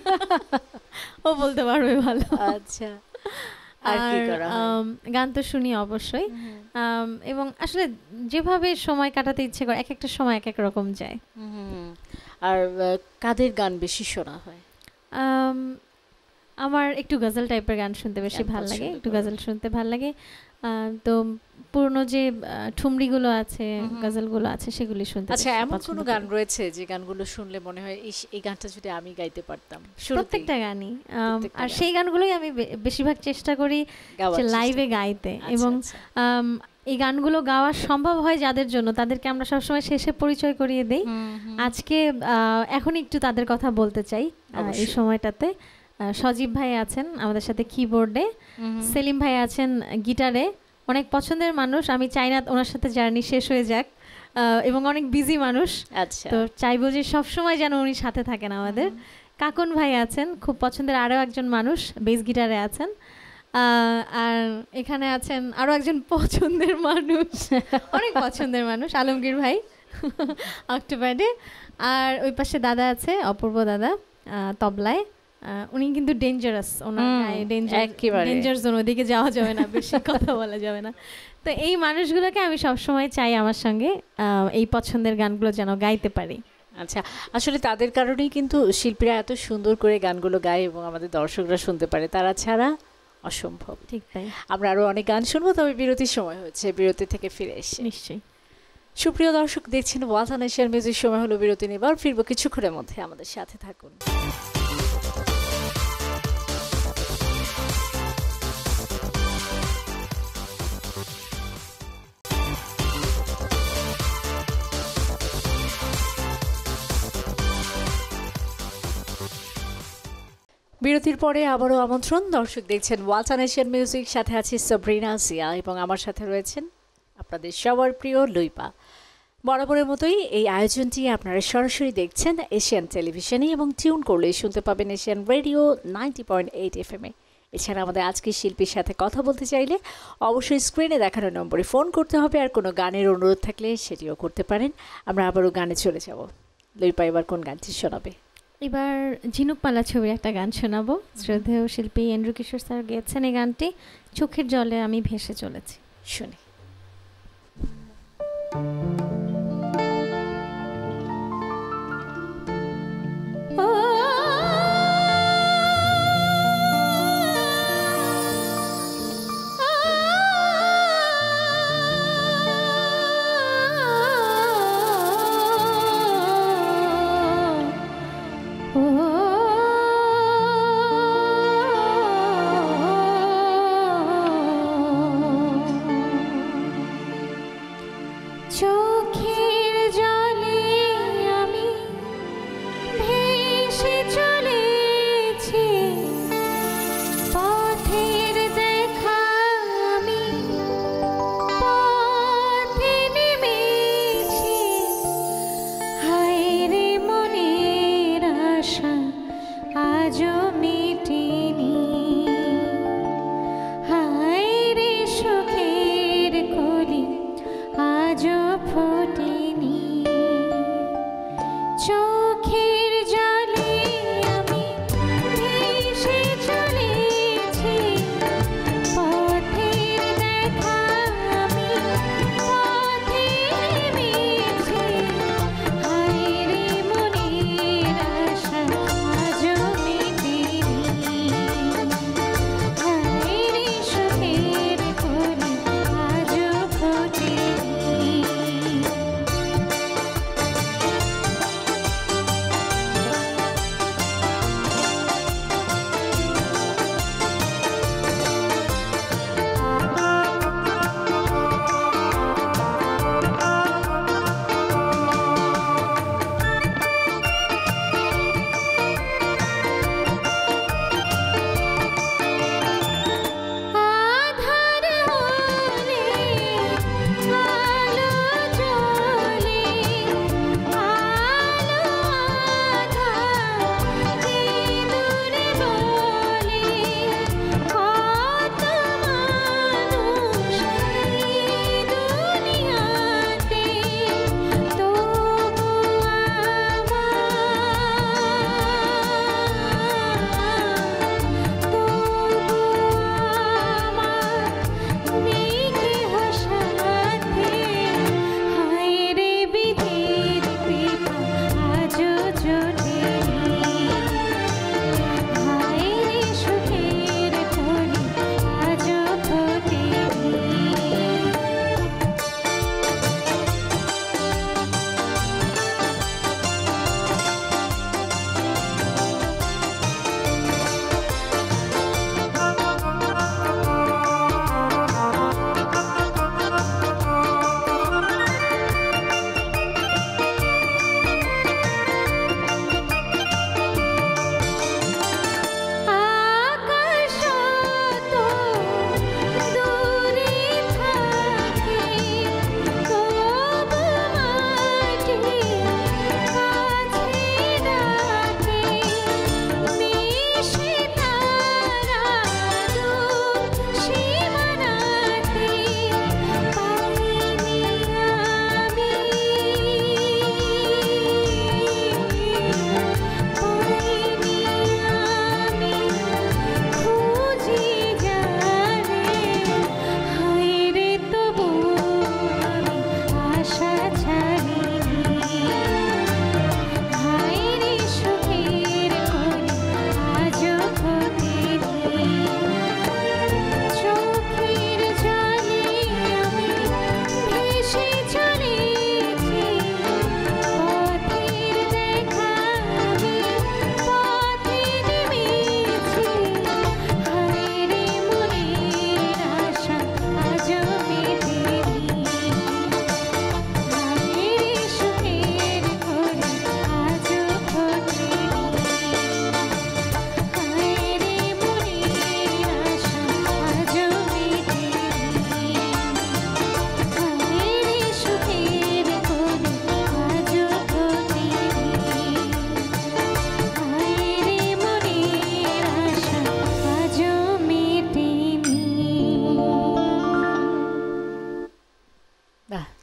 S2: ও বলতে পারবে ভালো।
S1: আচ্ছা, আর কি
S2: আর
S1: করা হয়?
S2: আম, গান তো শুনি অবশ্যই। আম, এবং আসলে যেভাবে সময় কাটাতে ইচ্ছে করে, এক একটা সময় এক এক রকম যায়।
S1: হুম। আর আহ, কাদের গান বেশি শোনা হয়?
S2: আম, আমার একটু গজল টাইপের গান শুনতে বেশি
S1: গান
S2: ভালো লাগে,
S1: পছন্দ
S2: একটু
S1: করো।
S2: গজল শুনতে ভালো লাগে। আহ, তো পুরনো যে আহ, ঠুমরিগুলো আছে, গজলগুলো আছে, সেগুলি শুনতে
S1: আচ্ছা,
S2: বেশি
S1: এমন
S2: পছন্দ
S1: কোনো
S2: করি।
S1: গান রয়েছে যে গানগুলো শুনলে মনে হয় ইস, এই গানটা যদি আমি গাইতে পারতাম? শুরুতেই
S2: প্রত্যেকটা গানই। আম,
S1: প্রত্যেকটা
S2: আর
S1: গান।
S2: সেই গানগুলোই আমি বে- বেশিরভাগ চেষ্টা করি
S1: গাওয়ার
S2: যে
S1: চেষ্টা
S2: লাইভে
S1: করো।
S2: গাইতে।
S1: আচ্ছা,
S2: এবং
S1: আচ্ছা।
S2: আম, এই গানগুলো গাওয়া সম্ভব হয় যাদের জন্য, তাদেরকে আমরা সবসময় শেষে পরিচয় করিয়ে দেই। আজকে আহ, এখন একটু তাদের কথা বলতে চাই। আহ, এই
S1: অবশ্যই।
S2: সময়টাতে আহ, সজীব ভাই আছেন আমাদের সাথে কিবোর্ডে, সেলিম ভাই আছেন গিটারে। অনেক পছন্দের মানুষ, আমি চাই না ওনার সাথে জার্নি শেষ হয়ে যাক। আহ, এবং অনেক বিজি মানুষ,
S1: আচ্ছা,
S2: তো চাইবো যে সবসময় যেন উনি সাথে থাকেন আমাদের। কাকুন ভাই আছেন, খুব পছন্দের আরও একজন মানুষ, বেস গিটারে আছেন। আহ, আর এখানে আছেন আরও একজন পছন্দের মানুষ, অনেক পছন্দের মানুষ, আলমগীর ভাই অক্টোপাইডে। আর ওই পাশে দাদা আছে, অপূর্ব দাদা, আহ, তবলায়। আহ, উনি কিন্তু ডেঞ্জারাস, ওনার
S1: হুম,
S2: গায়ে ডেঞ্জার,
S1: একেবারে।
S2: ডেঞ্জার জোন, ওদিকে যাওয়া যাবে না, বেশি কথা বলা যাবে না। তো এই মানুষগুলোকে আমি সবসময় চাই আমার সঙ্গে, আহ, এই পছন্দের গানগুলো যেন গাইতে পারি।
S1: আচ্ছা, আসলে তাদের কারণেই কিন্তু শিল্পীরা এত সুন্দর করে গানগুলো গায় এবং আমাদের দর্শকরা শুনতে পারে, তারা ছাড়া অসম্ভব।
S2: ঠিক তাই,
S1: আমরা আরো অনেক গান শুনবো, তবে বিরতির সময় হচ্ছে, বিরতি থেকে ফিরে এসে।
S2: নিশ্চয়ই।
S1: সুপ্রিয় দর্শক, দেখছেন ওয়ালটন এশিয়ান মিউজিক, সময় হলো বিরতি নেবার, ফিরবো কিছুক্ষণের মধ্যে, আমাদের সাথে থাকুন। বিরতির পরে আবারও আমন্ত্রণ, দর্শক দেখছেন ওয়ালটন এশিয়ান মিউজিক, সাথে আছি সাবরিনা সিয়া এবং আমার সাথে রয়েছেন আপনাদের সবার প্রিয় লুইপা। বরাবরের মতোই এই আয়োজনটি আপনারা সরাসরি দেখছেন এশিয়ান টেলিভিশনে এবং টিউন করলেই শুনতে পাবেন Asian radio ninety point eight F M এ। এছাড়া আমাদের আজকের শিল্পীর সাথে কথা বলতে চাইলে অবশ্যই স্ক্রিনে দেখানো নম্বরে ফোন করতে হবে, আর কোনো গানের অনুরোধ থাকলে সেটিও করতে পারেন। আমরা আবারও গানে চলে যাব। লুইপা, এবার কোন গানটি শোনাবে?
S2: এবার ঝিনুকপালা ছবির একটা গান শোনাবো। শ্রদ্ধেয় শিল্পী এন্ড্রু কিশোর স্যার গেয়েছেন এই গানটি, চোখের জলে আমি ভেসে চলেছি।
S1: শুনি।
S5: চোখ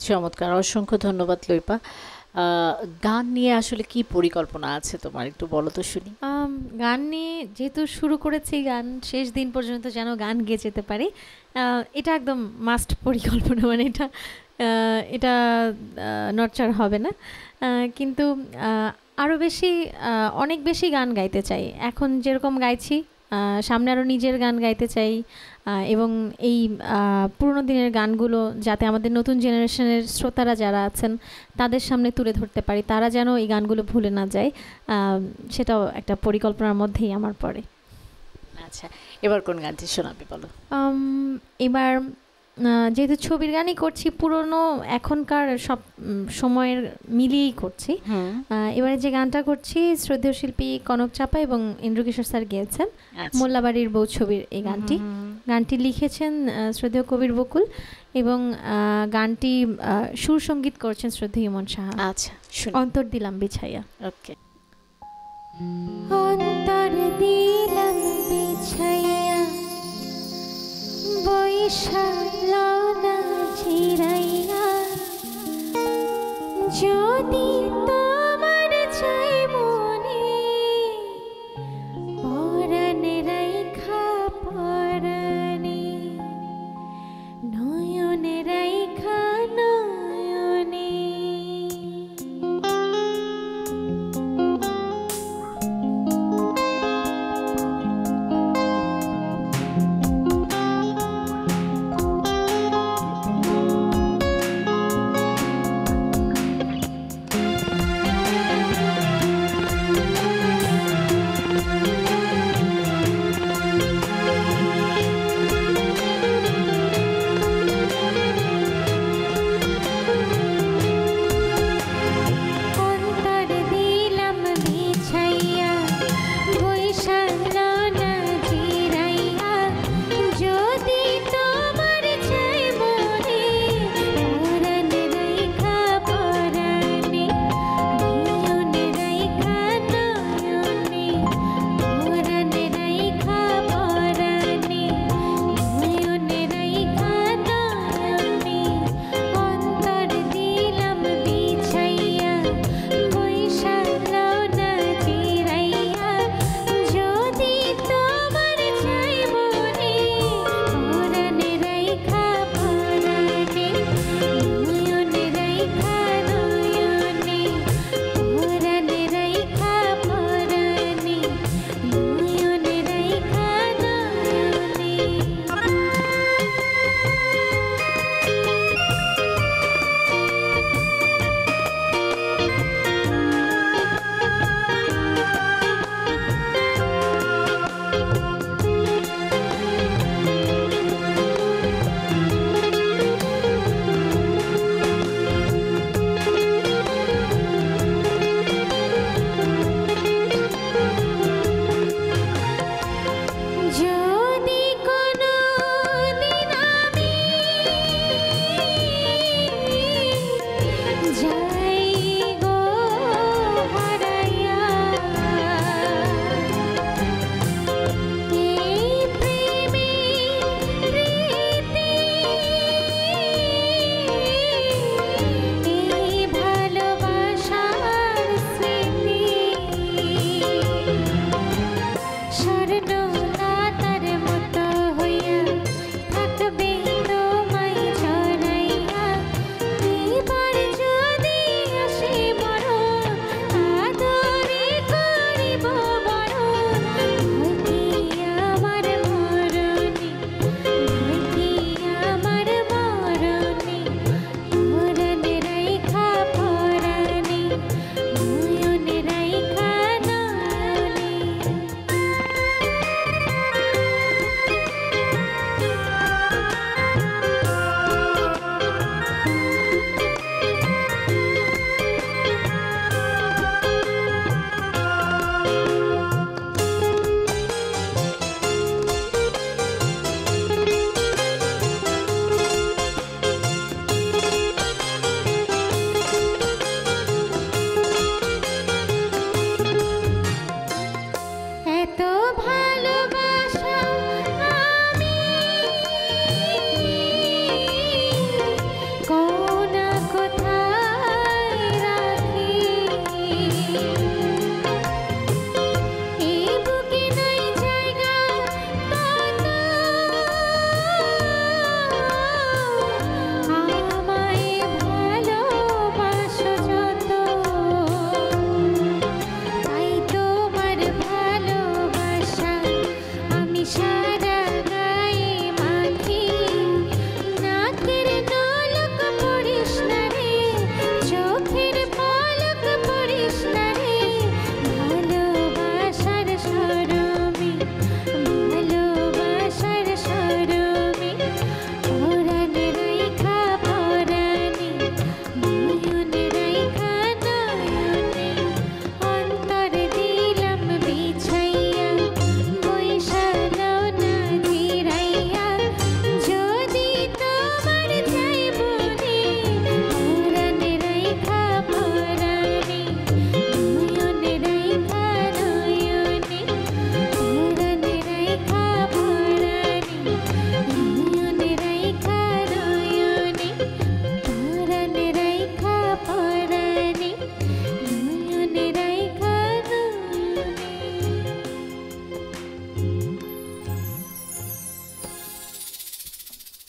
S1: চমৎকার, অসংখ্য ধন্যবাদ লইপা। আহ, গান নিয়ে আসলে কি পরিকল্পনা আছে তোমার, একটু বলো তো শুনি।
S2: আম, গান নিয়ে যেহেতু শুরু করেছি, গান শেষ দিন পর্যন্ত যেন গান গেয়ে যেতে পারি, আহ, এটা একদম মাস্ট পরিকল্পনা। মানে এটা আহ, এটা নড়চড় হবে না। আহ, কিন্তু আহ, আরও বেশি আহ, অনেক বেশি গান গাইতে চাই। এখন যেরকম গাইছি, আহ, সামনে আরও নিজের গান গাইতে চাই, আহ, এবং এই আহ, পুরোনো দিনের গানগুলো যাতে আমাদের নতুন জেনারেশনের শ্রোতারা যারা আছেন তাদের সামনে তুলে ধরতে পারি, তারা যেন এই গানগুলো ভুলে না যায়, আহ, সেটাও একটা পরিকল্পনার মধ্যেই আমার পড়ে।
S1: আচ্ছা, এবার কোন গানটি শোনাবে বলো।
S2: আম, এবার আহ, যেহেতু ছবির গানই করছি, পুরনো এখনকার সব উম, সময়ের মিলিয়েই করছি।
S1: হুম,
S2: আহ, এবারে যে গানটা করছি শ্রদ্ধেয় শিল্পী কনক চাপা এবং ইন্দ্রকিশোর স্যার গেয়েছেন,
S1: আচ্ছা।
S2: মোল্লাবাড়ির বউ ছবির এই গানটি।
S1: হুম,
S2: গানটি লিখেছেন আহ, শ্রদ্ধেয় কবির বকুল, এবং আহ, গানটি আহ, সুর সঙ্গীত করছেন শ্রদ্ধেয় ইমন সাহা।
S1: আচ্ছা শুনি।
S2: অন্তর দিলাম বিছাইয়া।
S1: ওকে।
S5: অন্তর দিলাম বিছাইয়া বৈশালো না ঝিরাইয়া, যদি তোমার চাই মনে পরাণে রাইখা পরাণে, নয়নে রাইখা নয়নে।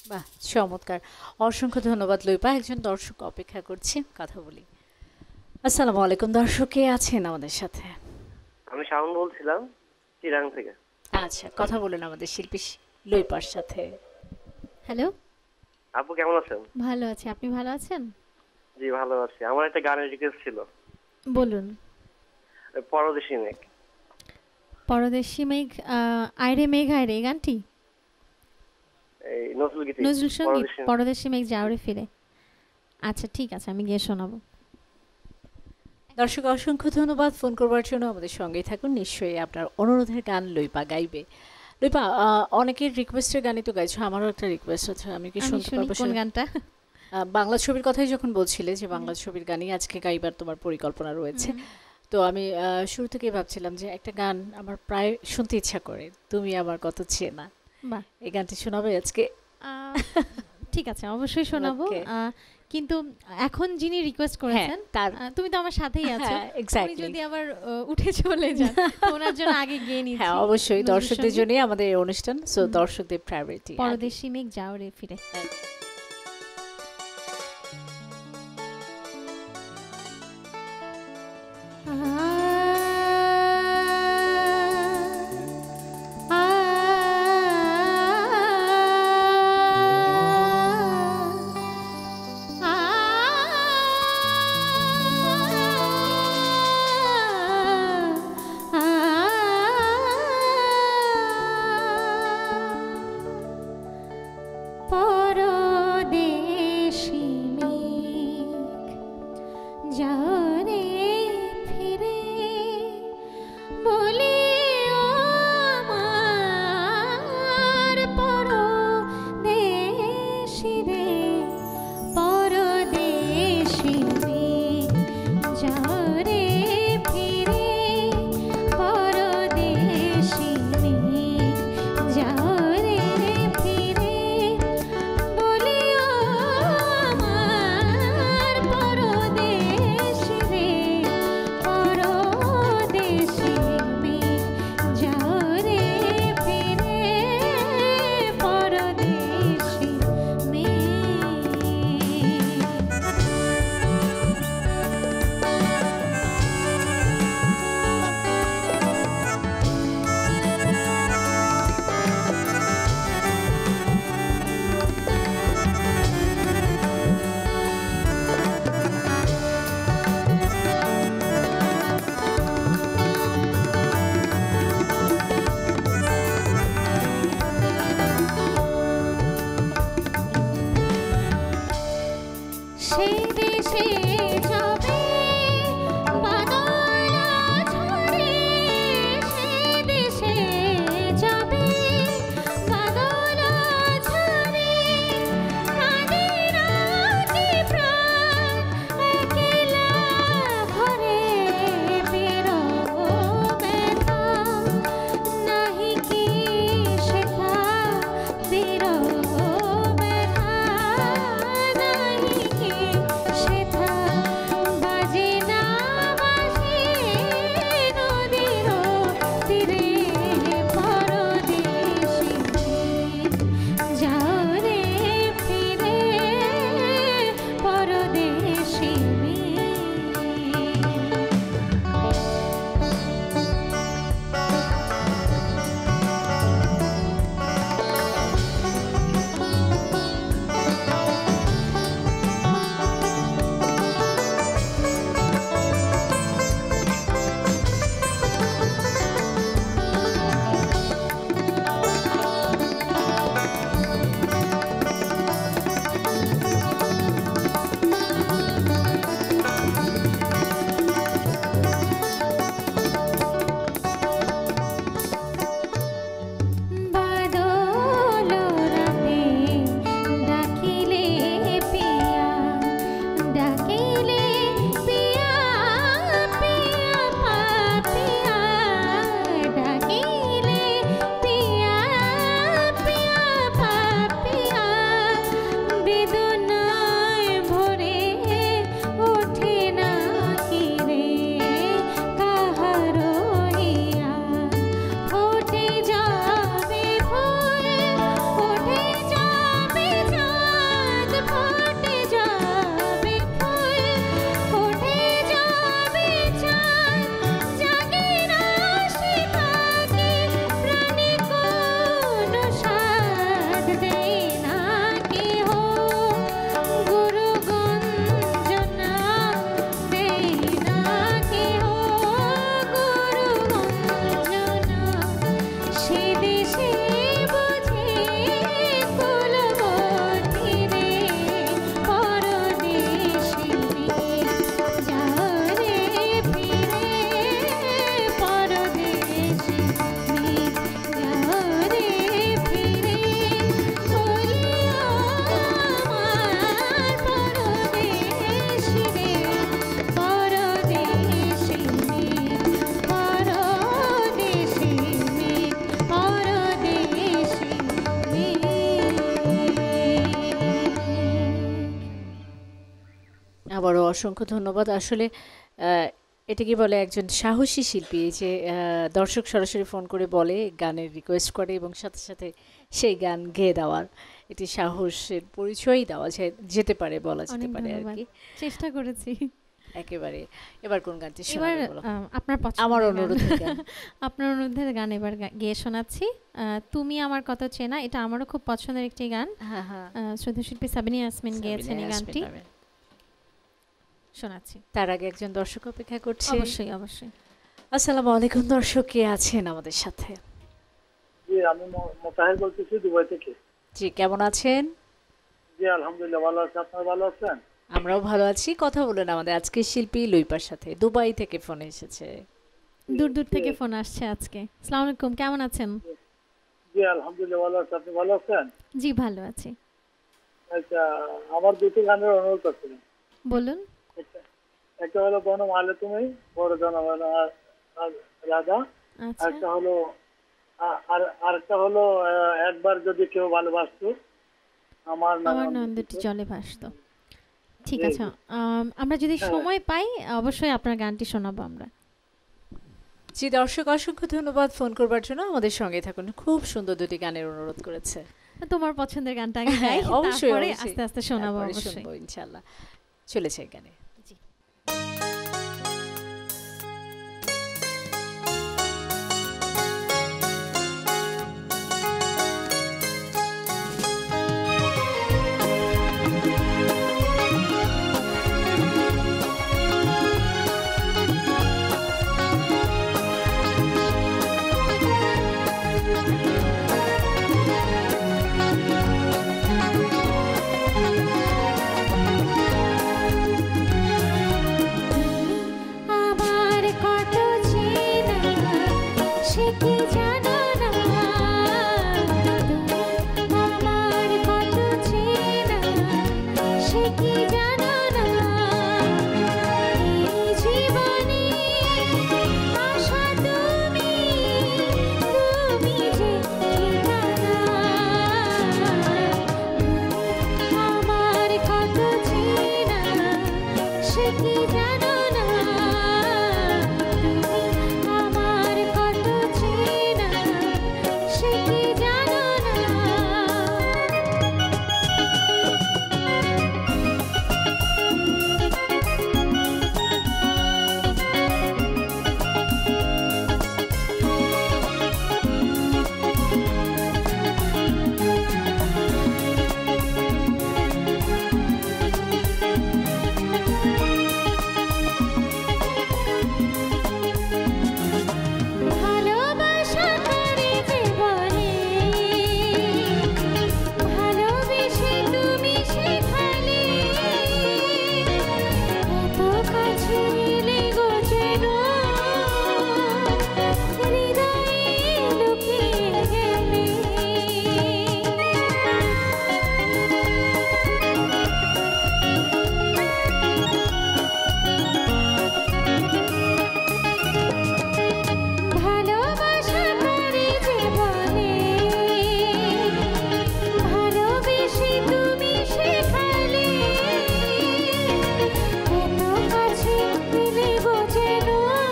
S1: বাহ, চমৎকার। অসংখ্য ধন্যবাদ লুইপা। একজন দর্শক অপেক্ষা করছে, কথা বলি। আসসালামু আলাইকুম দর্শক, কে আছেন আমাদের সাথে?
S6: আমি শাওন বলছিলাম চিরাং থেকে।
S1: আচ্ছা, কথা বলেন আমাদের শিল্পী লুইপার সাথে।
S2: হ্যালো,
S6: আপু কেমন আছেন?
S2: ভালো আছি, আপনি ভালো আছেন?
S6: জি ভালো আছি। আমার একটা গানের রিকোয়েস্ট ছিল,
S2: বলুন।
S6: পরদেশী মেঘ।
S2: পরদেশি মেঘ, আহ, আইরে মেঘ আইরে, এই গানটি
S6: এই নজরুল গীতি
S2: নজরুল সঙ্গীত,
S6: পরদেশী।
S2: পরদেশি মেঘ যাওরে ফিরে। আচ্ছা ঠিক আছে, আমি গিয়ে শোনাবো।
S1: দর্শক অসংখ্য ধন্যবাদ ফোন করবার জন্য। আমাদের সঙ্গেই থাকুন, নিশ্চয়ই আপনার অনুরোধের গান লুইপা গাইবে। লুইপা, আহ, অনেকের রিকোয়েস্টের গানই তো গাইছো, আমারও একটা রিকোয়েস্ট আছে, আমি কি
S2: আমি
S1: শুনতে
S2: শুনি
S1: পারবো
S2: কোন
S1: সেটা?
S2: গানটা?
S1: আহ, বাংলা ছবির কথাই যখন বলছিলে যে বাংলা ছবির গানই আজকে গাইবার তোমার পরিকল্পনা রয়েছে, তো আমি আহ, শুরু থেকেই ভাবছিলাম যে একটা গান আমার প্রায় শুনতে ইচ্ছা করে, তুমি আমার কত চেনা।
S2: বাহ,
S1: এই গানটি শোনাবে আজকে?
S2: আহ, ঠিক আছে, অবশ্যই শোনাবো।
S1: Okay.
S2: আহ, কিন্তু এখন যিনি রিকোয়েস্ট করেছেন,
S1: তার
S2: আহ, তুমি তো আমার সাথেই আছো,
S1: হ্যাঁ,
S2: তুমি
S1: exactly.
S2: যদি আবার আহ, উঠে চলে যান, তো ওনার জন্য আগে গিয়ে নিচ্ছি।
S1: হ্যাঁ, অবশ্যই
S2: নজরুল
S1: দর্শকদের
S2: সঙ্গীত,
S1: জন্যই আমাদের এই অনুষ্ঠান, সো দর্শকদের প্রায়োরিটি।
S2: পরদেশি মেঘ যাওরে ফিরে।
S5: পর
S1: অসংখ্য ধন্যবাদ। আসলে আহ, এটা কি বলে একজন সাহসী শিল্পী, এই যে আহ, দর্শক সরাসরি ফোন করে বলে, গানের রিকোয়েস্ট করে এবং সাথে সাথে সেই গান গেয়ে দেওয়ার, এটি সাহসের পরিচয়ই দেওয়া যে- যেতে পারে, বলা যেতে
S2: অনেক
S1: পারে আর
S2: ধন্যবাদ।
S1: কি।
S2: চেষ্টা করেছি।
S1: একেবারে। এবার কোন গানটি
S2: এবার
S1: শোনাবে বলো?
S2: আহ, আপনার পছন্দের
S1: আমার
S2: গান।
S1: অনুরোধের গান।
S2: আপনার অনুরোধের গান এবার গা- গেয়ে শোনাচ্ছি। আহ, তুমি আমার কত চেনা, এটা আমারও খুব পছন্দের একটি গান।
S1: হ্যাঁ হ্যাঁ,
S2: আহ, শ্রদ্ধেয় শিল্পী সাবিনা ইয়াসমিন গেয়েছেন এই
S1: সাবিনা
S2: গানটি।
S1: ইয়াসমিন নামে।
S2: শোনাচ্ছি।
S1: তার আগে একজন দর্শক অপেক্ষা করছে।
S2: অবশ্যই অবশ্যই।
S1: আসসালামু আলাইকুম দর্শক, কে আছেন আমাদের সাথে?
S4: জি আমি মো- মোতাহের বলতেছি দুবাই থেকে।
S1: জি, কেমন আছেন?
S4: জি আলহামদুলিল্লাহ ভালো আছি, আপনারা ভালো আছেন?
S1: আমরাও ভালো আছি। কথা বলেন আমাদের আজকের শিল্পী লুইপার সাথে, দুবাই থেকে ফোন এসেছে।
S2: দূর দূর থেকে ফোন আসছে আজকে। আসসালামু আলাইকুম, কেমন আছেন?
S4: জি আলহামদুলিল্লাহ ভালো আছি, আপনি ভালো আছেন?
S2: জি ভালো আছি।
S4: আচ্ছা, আমার দুটি গানের অনুরোধ আছে।
S2: বলুন।
S4: একটা একটা হলো বনম আলে তুমি, বড় জনম রাধা।
S2: আচ্ছা,
S4: আরেকটা হলো আ- আর আরেকটা হলো আহ, একবার যদি কেউ ভালোবাসতো আমার নাম
S2: আমার নন্দটি জলে ভাসতো। ঠিক
S4: জি,
S2: আছে,
S4: জি।
S2: আম, আমরা যদি
S4: হ্যাঁ।
S2: সময় পাই অবশ্যই আপনার গানটি শোনাবো আমরা।
S1: জি দর্শক, অসংখ্য ধন্যবাদ ফোন করবার জন্য। আমাদের সঙ্গে থাকুন। খুব সুন্দর দুটি গানের অনুরোধ করেছে।
S2: তোমার পছন্দের গানটা আগে গাই,
S1: হ্যাঁ, অবশ্যই
S2: তারপরে
S1: অবশ্যই।
S2: আস্তে আস্তে শোনাবো
S1: তারপরে
S2: অবশ্যই।
S1: শুনবো ইনশাআল্লাহ। চলেছে এই গানে।
S2: জি।
S5: আমার কত চেনা সে কি জানো না, তুমি আমার কত চেনা সে কি জানো না, এই জীবনে আশা তুমি, তুমি যে ঠিকানা, আমার কত চেনা সে কি জানো না, তুমি আমার কত চেনা সে কি জানো না। ভালোবাসা করে যে বলে, ভালোবেসে তুমি শেখালে, এত কাছে এলে গো যেন হৃদয়ে লুকিয়ে গেলে। ভালোবাসা করে যে বলে, ভালোবেসে তুমি শেখালে, এত কাছে এলে গো যেন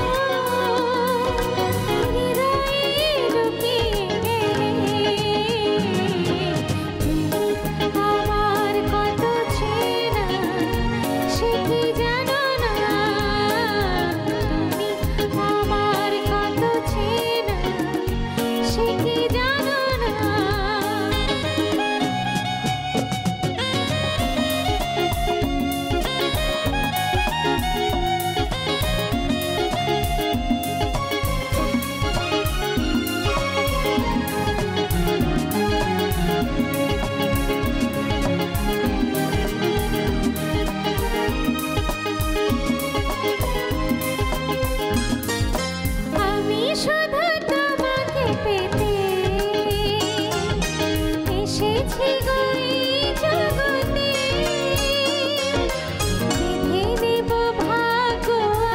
S5: হৃদয়ে লুকিয়ে গেলে। তুমি আমার কত চেনা সে কি জানো না, তুমি আমার কত চেনা সে কি জানো না। আমি শুধু তোমাকে পেতে এসেছি গো এই জগতে, বেঁধে দেব ভাগ্য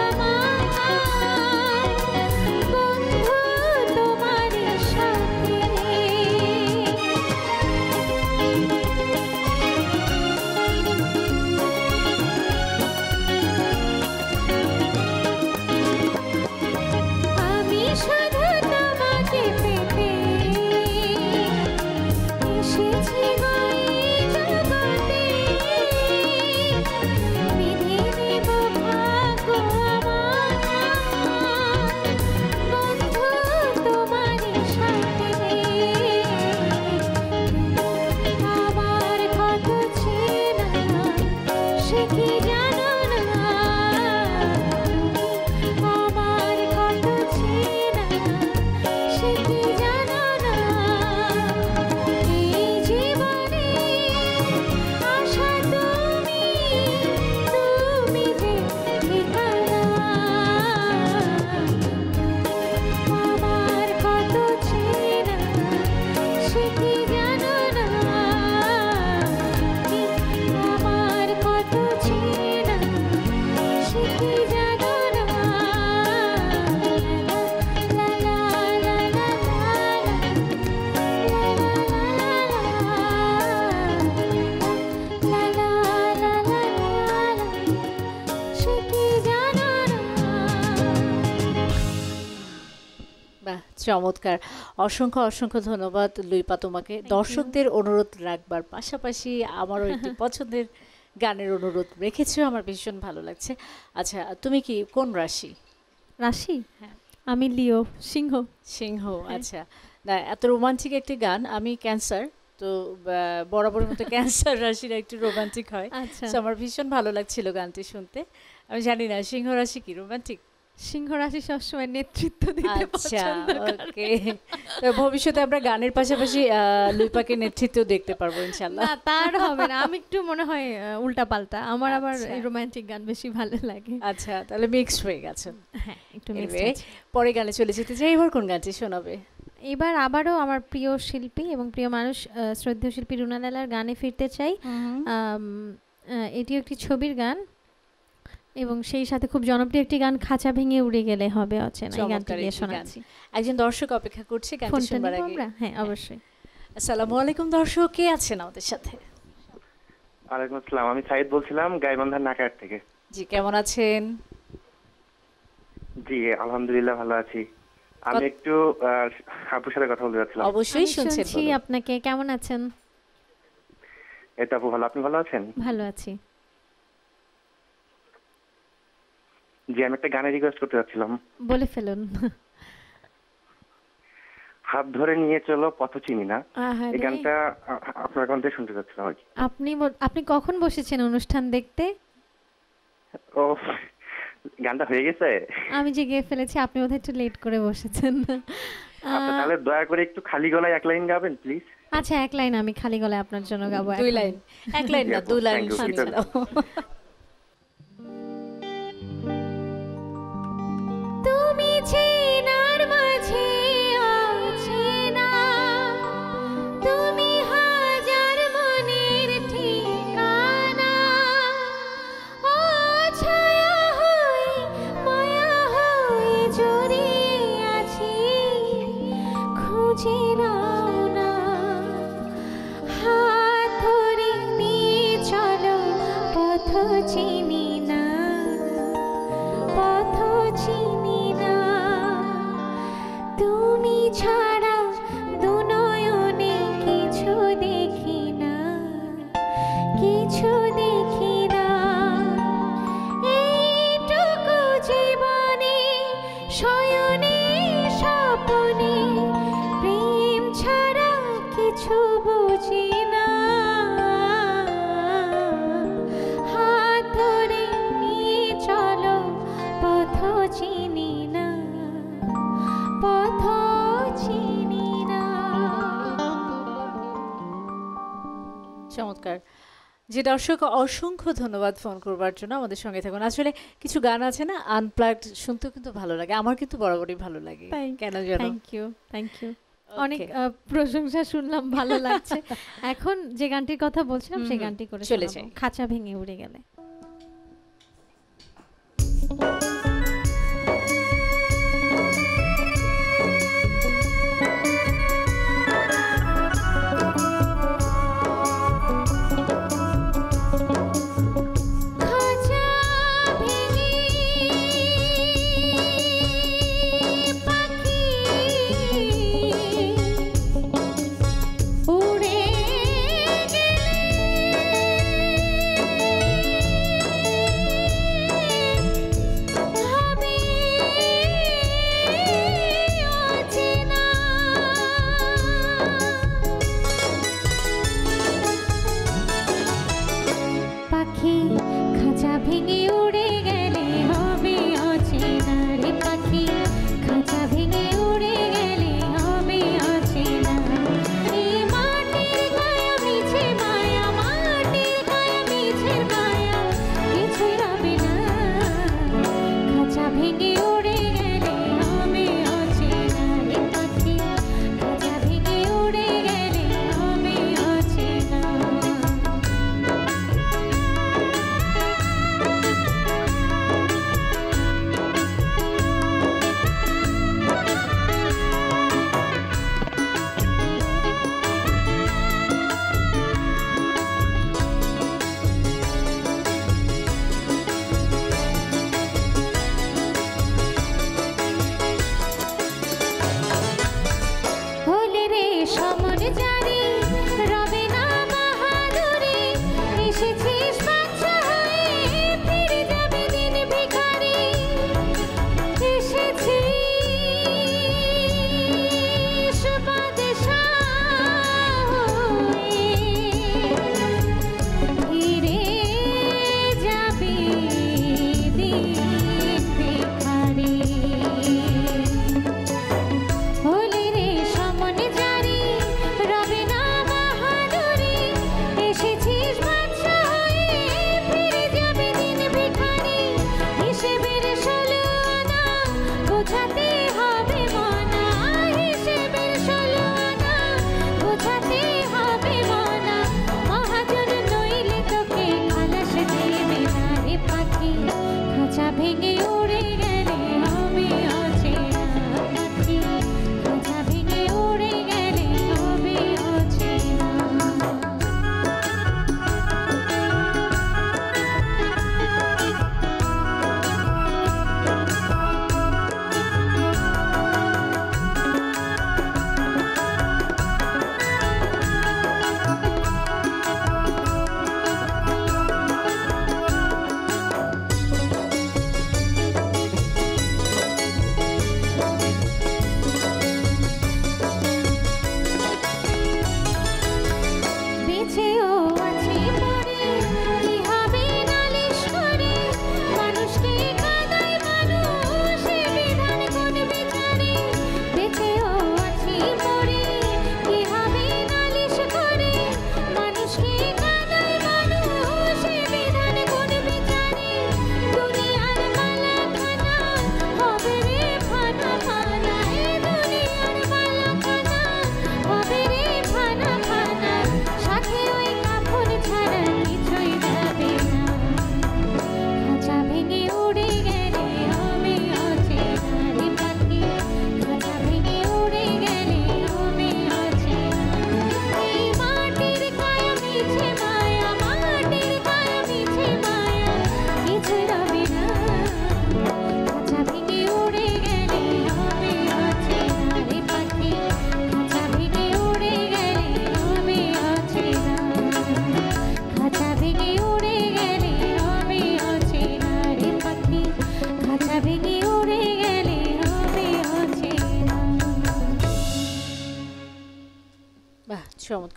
S5: আমার বন্ধু তোমার সাথে। এসেছি গো এই জগতে, বিধি দেব ভাগ্য আমার, বন্ধু তোমারই সাথে। আমার কত চেনা সে কি জানো না, আমার কত চেনা সে কি জানো না। এই জীবনে আশা তুমি, তুমি যে ঠিকানা। আমার কত চেনা সে কি জানো না, আমার কত চেনা সে কি জানো না। লা লা লা লা লা লা লা লা সে কি জানো না।
S1: বাহ, চমৎকার। অসংখ্য অসংখ্য ধন্যবাদ লুইপা তোমাকে। দর্শকদের অনুরোধ রাখবার পাশাপাশি আমারও একটি পছন্দের গানের অনুরোধ রেখেছো, আমার ভীষণ ভালো লাগছে। আচ্ছা, তুমি কি কোন রাশি?
S2: রাশি, আমি লিও, সিংহ।
S1: সিংহ। আচ্ছা, না এত রোমান্টিক একটি গান। আমি ক্যান্সার, তো আহ, বরাবরের মতো ক্যান্সার রাশিরা একটু রোমান্টিক হয়।
S2: আচ্ছা,
S1: So, আমার ভীষণ ভালো লাগছিল গানটি শুনতে। আমি জানি না সিংহ রাশি কি রোমান্টিক?
S2: সিংহ রাশি সবসময় নেতৃত্ব দিতে
S1: আচ্ছা,
S2: পছন্দ করে।
S1: ওকে। তো ভবিষ্যতে আমরা গানের পাশাপাশি আহ, লুইপাকে নেতৃত্ব দেখতে পারবো ইনশাল্লাহ।
S2: না, তার হবে না। আমি একটু মনে হয় উল্টা পাল্টা, আমার আবার
S1: আচ্ছা।
S2: এই রোমান্টিক গান বেশি ভালো লাগে।
S1: আচ্ছা, তাহলে মিক্স হয়ে গেছে।
S2: হ্যাঁ, একটু mixed
S1: Anyway,
S2: আছে।
S1: পরে গানে চলে যেতে চাই। এবার কোন গানটি শোনাবে?
S2: এবার আবারও আমার প্রিয় শিল্পী এবং প্রিয় মানুষ আহ, শ্রদ্ধেয় শিল্পী রুনা লালার গানে ফিরতে চাই। আম, আহ, এটিও একটি ছবির গান এবং সেই সাথে খুব জনপ্রিয় একটি গান, খাঁচা ভেঙে উড়ে গেলে হবে অচেনা। এই গানটি
S1: চমৎকার
S2: দিয়ে
S1: একটি গান।
S2: শোনাচ্ছি।
S1: একজন দর্শক অপেক্ষা করছে গানটি
S2: ফোনটা
S1: শুনবার
S2: নিবো
S1: আগে।
S2: আমরা? হ্যাঁ, অবশ্যই।
S1: আসসালামু আলাইকুম দর্শক, কে আছেন আমাদের সাথে?
S6: ওয়ালাইকুম আসসালাম, আমি সাইদ বলছিলাম গাইবান্ধার নাকার থেকে।
S1: জি, কেমন আছেন?
S6: জি আলহামদুলিল্লাহ ভালো আছি। আমি
S1: কত-
S6: একটু আহ, আপুর সাথে কথা বলতে চাচ্ছিলাম।
S1: অবশ্যই
S2: আমি
S1: শুনছেন,
S2: শুনছি
S1: বলুন।
S2: আপনাকে। কেমন আছেন?
S6: এই তো আপু ভালো, আপনি ভালো আছেন?
S2: ভালো আছি।
S6: জি আমি একটা গানের রিকোয়েস্ট করতে চাচ্ছিলাম।
S2: বলে ফেলুন।
S6: হাত ধরে নিয়ে চলো পথ চিনি না,
S2: আহারে,
S6: এই গানটা আ- আপনার কণ্ঠে শুনতে চাচ্ছিলাম আর কি।
S2: আপনি বল- আপনি কখন বসেছেন অনুষ্ঠান দেখতে?
S6: ও গানটা হয়ে গেছে?
S2: আমি যে গেয়ে ফেলেছি, আপনি বোধহয় একটু লেট করে বসেছেন।
S6: আচ্ছা
S2: আহ,
S6: তাহলে দয়া করে একটু খালি গলায় এক লাইন গাবেন প্লিজ।
S2: আচ্ছা, এক লাইন আমি খালি গলায় আপনার জন্য গাবো।
S1: দুই
S2: এখন।
S1: লাইন, এক লাইন না,
S6: Thank
S1: দুই লাইন
S6: you,
S1: শুনিয়ে
S6: Peter.
S1: দাও।
S5: তুমি চেনার মাঝে অচেনা, তুমি হাজার মনের ঠিকানা। ও ছায়া হয়ে মায়া হয়ে জড়িয়ে আছি, খুঁজে নাও না। হাত ধরে নিয়ে চলো পথ চিনি না, পথ চিনি না। তুমি ছাড়া দু নয়নে কিছু দেখি না, কিছু দেখি না। এইটুকু জীবনে শয়নে স্বপনে প্রেম ছাড়া কিছু বুঝি না। হাত ধরে নিয়ে চলো পথ চিনি না, পথ চিনি না।
S1: চমৎকার। যে দর্শক, অসংখ্য ধন্যবাদ ফোন করবার জন্য। আমাদের সঙ্গে থাকুন। আসলে কিছু গান আছে না আনপ্লাগড, শুনতেও কিন্তু ভালো লাগে। আমার কিন্তু বরাবরই ভালো লাগে,
S2: তাই?
S1: কেন যেন।
S2: Thank you, thank you. অনেক
S1: Okay.
S2: আহ, প্রশংসা শুনলাম, ভালো লাগছে। এখন যে গানটির কথা বলছিলাম সেই
S1: হুম,
S2: গানটি করে
S1: চলে
S2: শোনাবো।
S1: যাই।
S2: খাঁচা ভেঙে উড়ে গেলে।
S5: খাঁচা ভেঙে পাখি উড়ে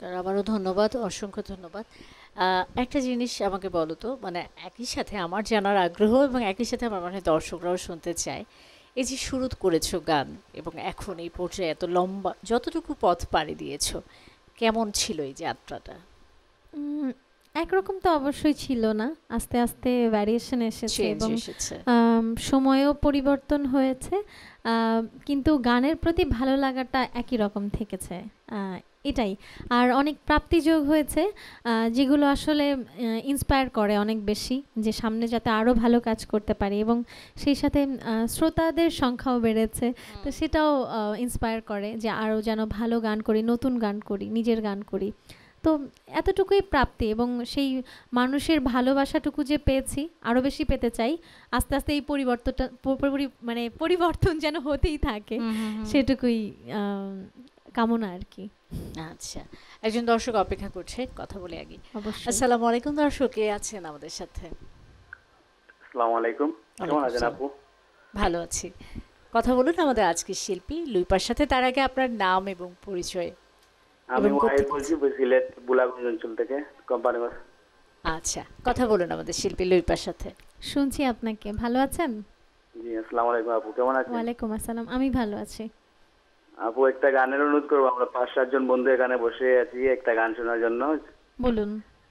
S1: চমৎকার, আবারও ধন্যবাদ, অসংখ্য ধন্যবাদ। আহ, একটা জিনিস আমাকে বলো তো, মানে একই সাথে আমার জানার আগ্রহ এবং একই সাথে আমার মনে হয় দর্শকরাও শুনতে চায়, এই যে শুরু করেছো গান এবং এখন এই পর্যায়ে এত লম্বা যতটুকু পথ পাড়ি দিয়েছো, কেমন ছিল এই যাত্রাটা?
S2: উম, একরকম তো অবশ্যই ছিল না, আস্তে আস্তে ভ্যারিয়েশন এসেছে
S1: চেঞ্জ
S2: এবং
S1: এসেছে।
S2: আম, সময়ও পরিবর্তন হয়েছে, আম, কিন্তু গানের প্রতি ভালো লাগাটা একই রকম থেকেছে, আহ, এটাই। আর অনেক প্রাপ্তিযোগ হয়েছে, আহ, যেগুলো আসলে ইন্সপায়ার করে অনেক বেশি, যে সামনে যাতে আরও ভালো কাজ করতে পারি, এবং সেই সাথে আহ, শ্রোতাদের সংখ্যাও বেড়েছে, তো সেটাও ইন্সপায়ার করে যে আরও যেন ভালো গান করি, নতুন গান করি, নিজের গান করি। তো এতটুকুই প্রাপ্তি, এবং সেই মানুষের ভালোবাসাটুকু যে পেয়েছি আরও বেশি পেতে চাই। আস্তে আস্তে এই পরিবর্তনটা প- পরি- মানে পরিবর্তন যেন হতেই থাকে,
S1: হুম, হুম, হুম।
S2: সেটুকুই আম, কামনা আর কি।
S1: আচ্ছা, একজন দর্শক অপেক্ষা করছে, কথা বলে আগে।
S2: অবশ্যই।
S1: আসসালামু আলাইকুম দর্শক, কে আছেন আমাদের সাথে?
S6: আসসালামু আলাইকুম, কেমন
S1: ওয়ালাইকুম
S6: আছেন
S1: আসসালাম।
S6: আপু?
S1: ভালো আছি। কথা বলুন আমাদের আজকের শিল্পী লুইপার সাথে, তার আগে আপনার নাম এবং পরিচয়।
S6: আমি
S1: এবং
S6: ওয়াহিদ
S1: কোত্থেকে
S6: বলছি, সিলেট বুলাগঞ্জ অঞ্চল থেকে, কোম্পানিগঞ্জ।
S1: আচ্ছা, কথা বলুন আমাদের শিল্পী লুইপার সাথে।
S2: শুনছি আপনাকে, ভালো আছেন?
S6: জি, আসসালামু আলাইকুম আপু, কেমন আছেন?
S2: ওয়ালাইকুম আসসালাম, আমি ভালো আছি।
S6: আপু, একটা গানের অনুরোধ করবো, আমরা পাঁচ সাতজন বন্ধু এখানে বসে আছি একটা গান শোনার জন্য।
S2: বলুন।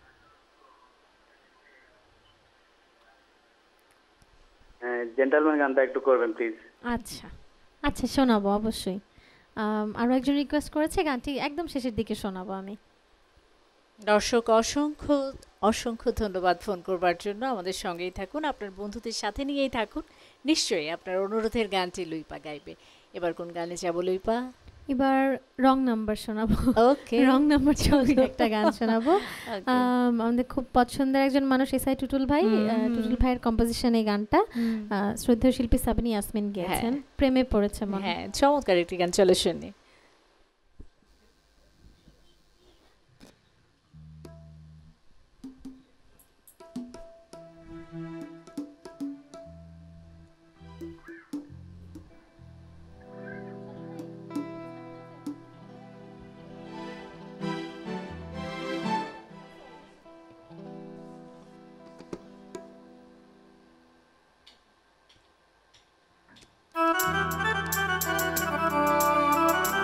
S6: জেন্টালম্যান গানটা একটু করবেন প্লিজ।
S2: আচ্ছা আচ্ছা, শোনাবো অবশ্যই। আম, আরও একজন রিকোয়েস্ট করেছে, গানটি একদম শেষের দিকে শোনাবো আমি।
S1: দর্শক অসংখ্য অসংখ্য ধন্যবাদ ফোন করবার জন্য। আমাদের সঙ্গেই থাকুন, আপনার বন্ধুদের সাথে নিয়েই থাকুন, নিশ্চয়ই আপনার অনুরোধের গানটি লুইপা গাইবে। এবার কোন গানে যাব লুইপা?
S2: এবার রং নাম্বার শোনাবো।
S1: ওকে,
S2: রং নাম্বার ছবির একটা গান শোনাবো।
S1: Okay.
S2: আম, আমাদের খুব পছন্দের একজন মানুষ এসআই টুটুল ভাই,
S1: হুম,
S2: আহ,
S1: হুম।
S2: টুটুল ভাইয়ের কম্পোজিশন এই গানটা, আহ, শ্রদ্ধেয় শিল্পী সাবিনী ইয়াসমিন গেয়েছেন, প্রেমে পড়েছে মন।
S1: হ্যাঁ, চমৎকার একটি গান, চলো শুনি।
S5: Thank you.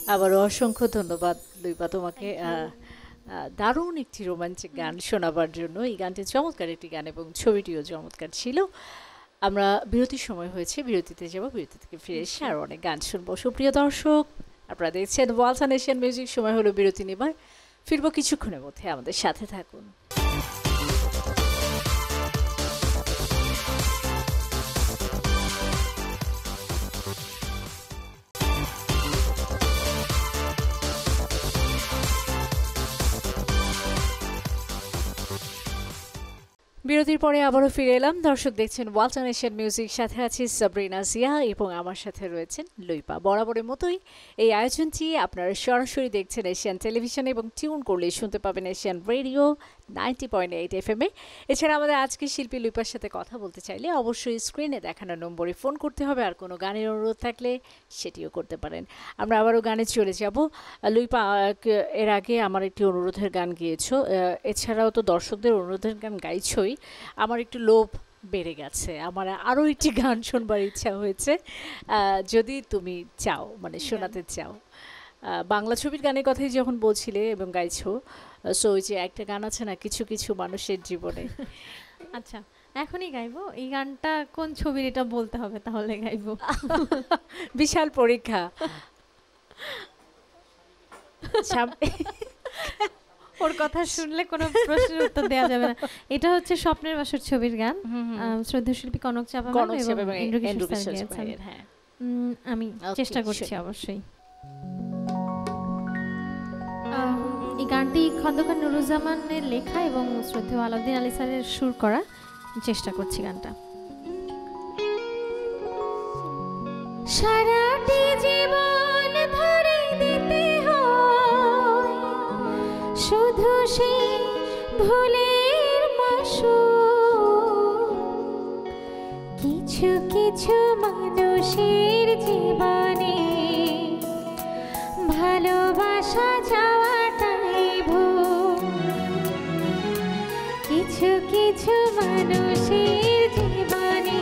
S1: আবারও অসংখ্য ধন্যবাদ লুইপা তোমাকে আহ, আহ, দারুণ একটি রোমান্টিক গান শোনাবার জন্য। এই গানটি চমৎকার একটি গান এবং ছবিটিও চমৎকার ছিল। আমরা বিরতির সময় হয়েছে, বিরতিতে যাব, বিরতি থেকে ফিরে এসে আর অনেক গান শুনবো। সুপ্রিয় দর্শক, আপনারা দেখছেন ওয়ালসান এশিয়ান মিউজিক। সময় হলো বিরতি নেবার, ফিরবো কিছুক্ষণের মধ্যে, আমাদের সাথে থাকুন। বিরতির পরে আবারও ফিরে এলাম। দর্শক দেখছেন ওয়ালটন এশিয়ান মিউজিক, সাথে আছি সাবরিনা জিয়া এবং আমার সাথে রয়েছেন লুইপা। বরাবরের মতোই এই আয়োজনটি আপনারা সরাসরি দেখছেন এশিয়ান টেলিভিশন এবং টিউন করলে শুনতে পাবেন Asian radio ninety point eight F M এ। এছাড়া আমাদের আজকের শিল্পী লুইপার সাথে কথা বলতে চাইলে অবশ্যই স্ক্রিনে দেখানো নম্বরে ফোন করতে হবে, আর কোনো গানের অনুরোধ থাকলে সেটিও করতে পারেন। আমরা আবারও গানে চলে যাব। লুইপা, এর আগে আমার একটি অনুরোধের গান গিয়েছো, এছাড়াও তো দর্শকদের অনুরোধের গান গাইছই। আমার একটু লোভ বেড়ে গেছে, আমার আরও একটি গান শোনবার ইচ্ছা হয়েছে, যদি তুমি চাও, মানে শোনাতে চাও। বাংলা ছবির গানের কথাই যখন বলছিলে এবং গাইছো, সো ওই যে একটা গান আছে না, কিছু কিছু মানুষের জীবনে।
S2: আচ্ছা, এখনই গাইবো এই গানটা? কোন ছবির এটা বলতে হবে, তাহলে গাইবো।
S1: বিশাল পরীক্ষা।
S2: ওর কথা শুনলে কোনো প্রশ্নের উত্তর দেওয়া যাবে না। এটা হচ্ছে স্বপ্নের বাসর ছবির গান, শ্রদ্ধেয় শিল্পী কনক চাপা ম্যাম এবং ইন্দ্রকিশোর স্যার গেয়েছেন। উম, আমি চেষ্টা করছি অবশ্যই। এই গানটি খন্দকার নুরুজ্জামানের লেখা এবং শ্রদ্ধেয় আলাউদ্দিন আলী স্যারের সুর করা। চেষ্টা করছি গানটা।
S5: সারাটি জীবন ধরে দিতে হয় শুধু সেই ভুলের মাসুল। কিছু কিছু মানুষের জীবনে ভালোবাসা যাওয়াটাই ভুল। কিছু কিছু মানুষের জীবনে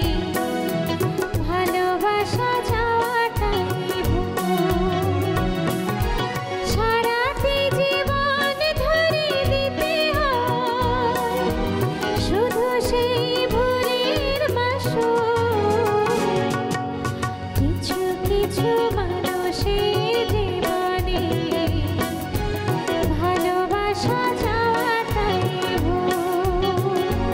S5: ভালোবাসা যাওয়াটাই ভুল। সারাটি জীবন ধরে দিতে হয় শুধু সেই ভুলের মাসুল। কিছু কিছু মানুষের জীবনে ভালোবাসা যাওয়াটাই ভুল।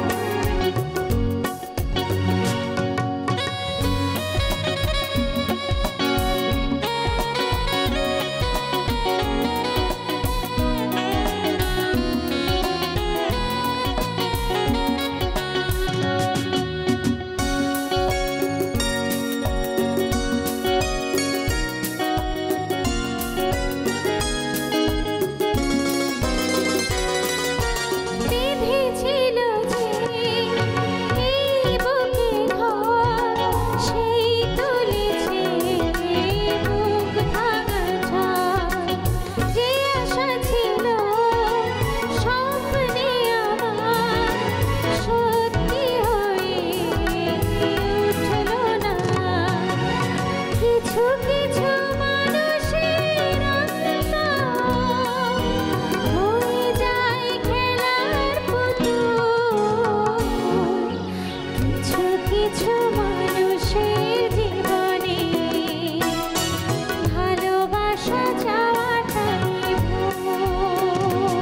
S5: বেঁধেছিল যে এই বুকে ঘর, সেই তুলেছে বুক ভাঙা ঝড়। যে আশা ছিল স্বপ্নে আমার, সত্যি হয়ে উঠল না। কিছু কিছু মানুষের হয়ে যায় খেলার পুতুল। কিছু কিছু মানুষের জীবনে ভালোবাসা যাওয়াটাই ভুল।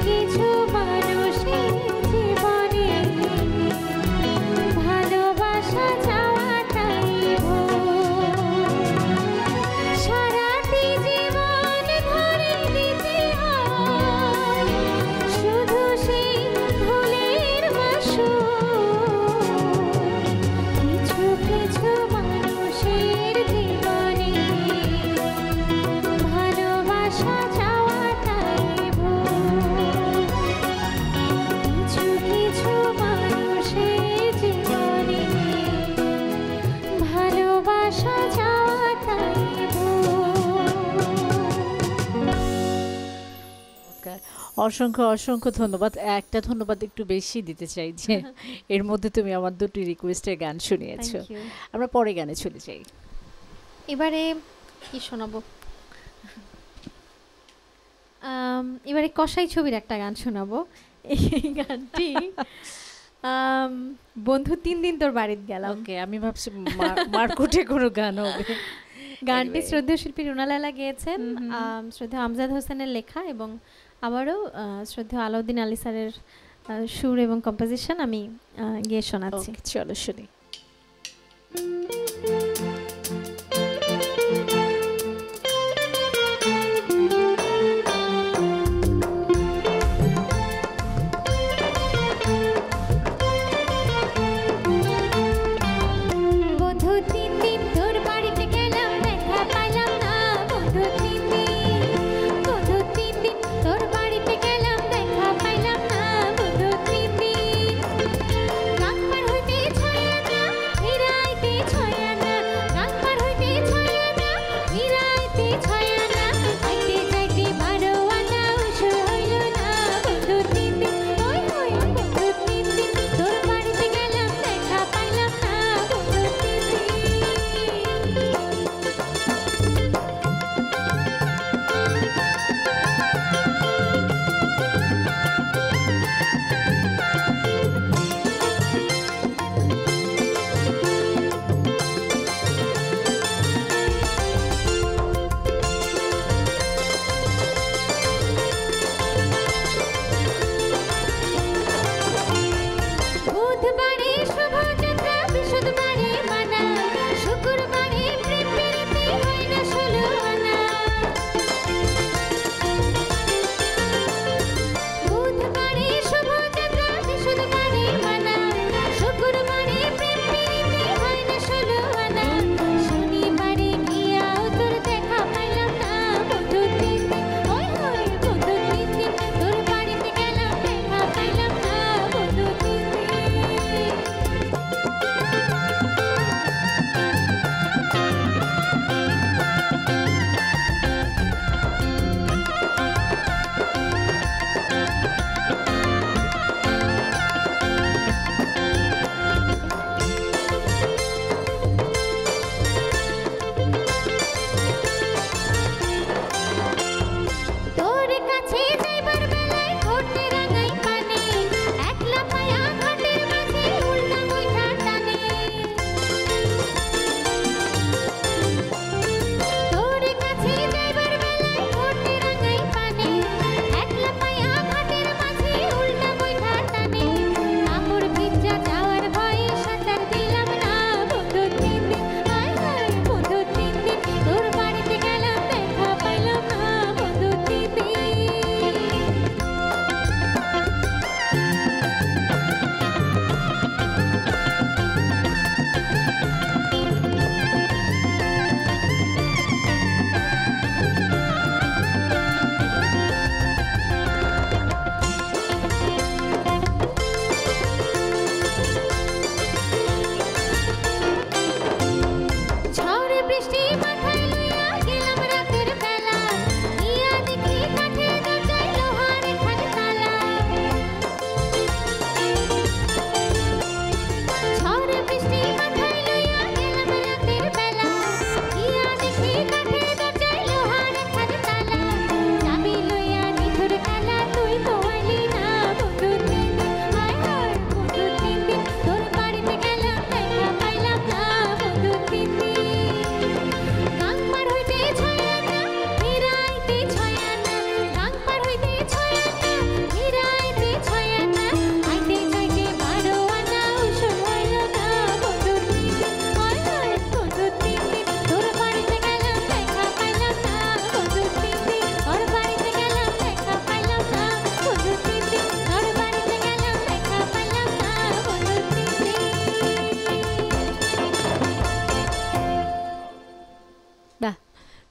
S5: কিছু মানুষের জীবনে ভালোবাসা চাওয়াটাই ভুল। সারাটি জীবন ধরে দিতে হয় শুধু সেই ভুলের মাসুল। কিছু কিছু মানুষের জীবনে ভালোবাসা চাওয়াটাই ভুল। কিছু কিছু মানুষের জীবনে ভালোবাসা চাওয়াটাই ভুল।
S1: চমৎকার। অসংখ্য অসংখ্য ধন্যবাদ। একটা ধন্যবাদ একটু বেশি দিতে চাই যে এর মধ্যে তুমি আমার দুটি রিকোয়েস্টের গান শুনিয়েছো।
S2: Thank you.
S1: আমরা পরে গানে চলে যাই।
S2: এবারে কি শোনাবো? আম, এবারে কসাই ছবির একটা গান শোনাবো। এই গানটি আম, বন্ধু তিন দিন তোর বাড়িতে গেলাম।
S1: ওকে, আমি ভাবছি মার- মারকুটে কোনো গান হবে।
S2: গানটি
S1: Anyway.
S2: শ্রদ্ধেয় শিল্পী রুনা লায়লা গেয়েছেন,
S1: হুম হুম হুম।
S2: আম, শ্রদ্ধেয় আমজাদ হোসেনের লেখা এবং আবারও আহ, শ্রদ্ধেয় আলাউদ্দিন আলী স্যারের আহ, সুর এবং কম্পোজিশন আমি আহ, গেয়ে শোনাচ্ছি।
S1: ওকে, চলো শুনি।
S5: বন্ধু তিন দিন তোর বাড়িতে গেলাম, দেখা পাইলাম না। বন্ধু তিন দিন, বন্ধু তিন দিন তোর বাড়িতে গেলাম, দেখা পাইলাম না। বন্ধু তিন দিন রাত পার হইতে ছায়া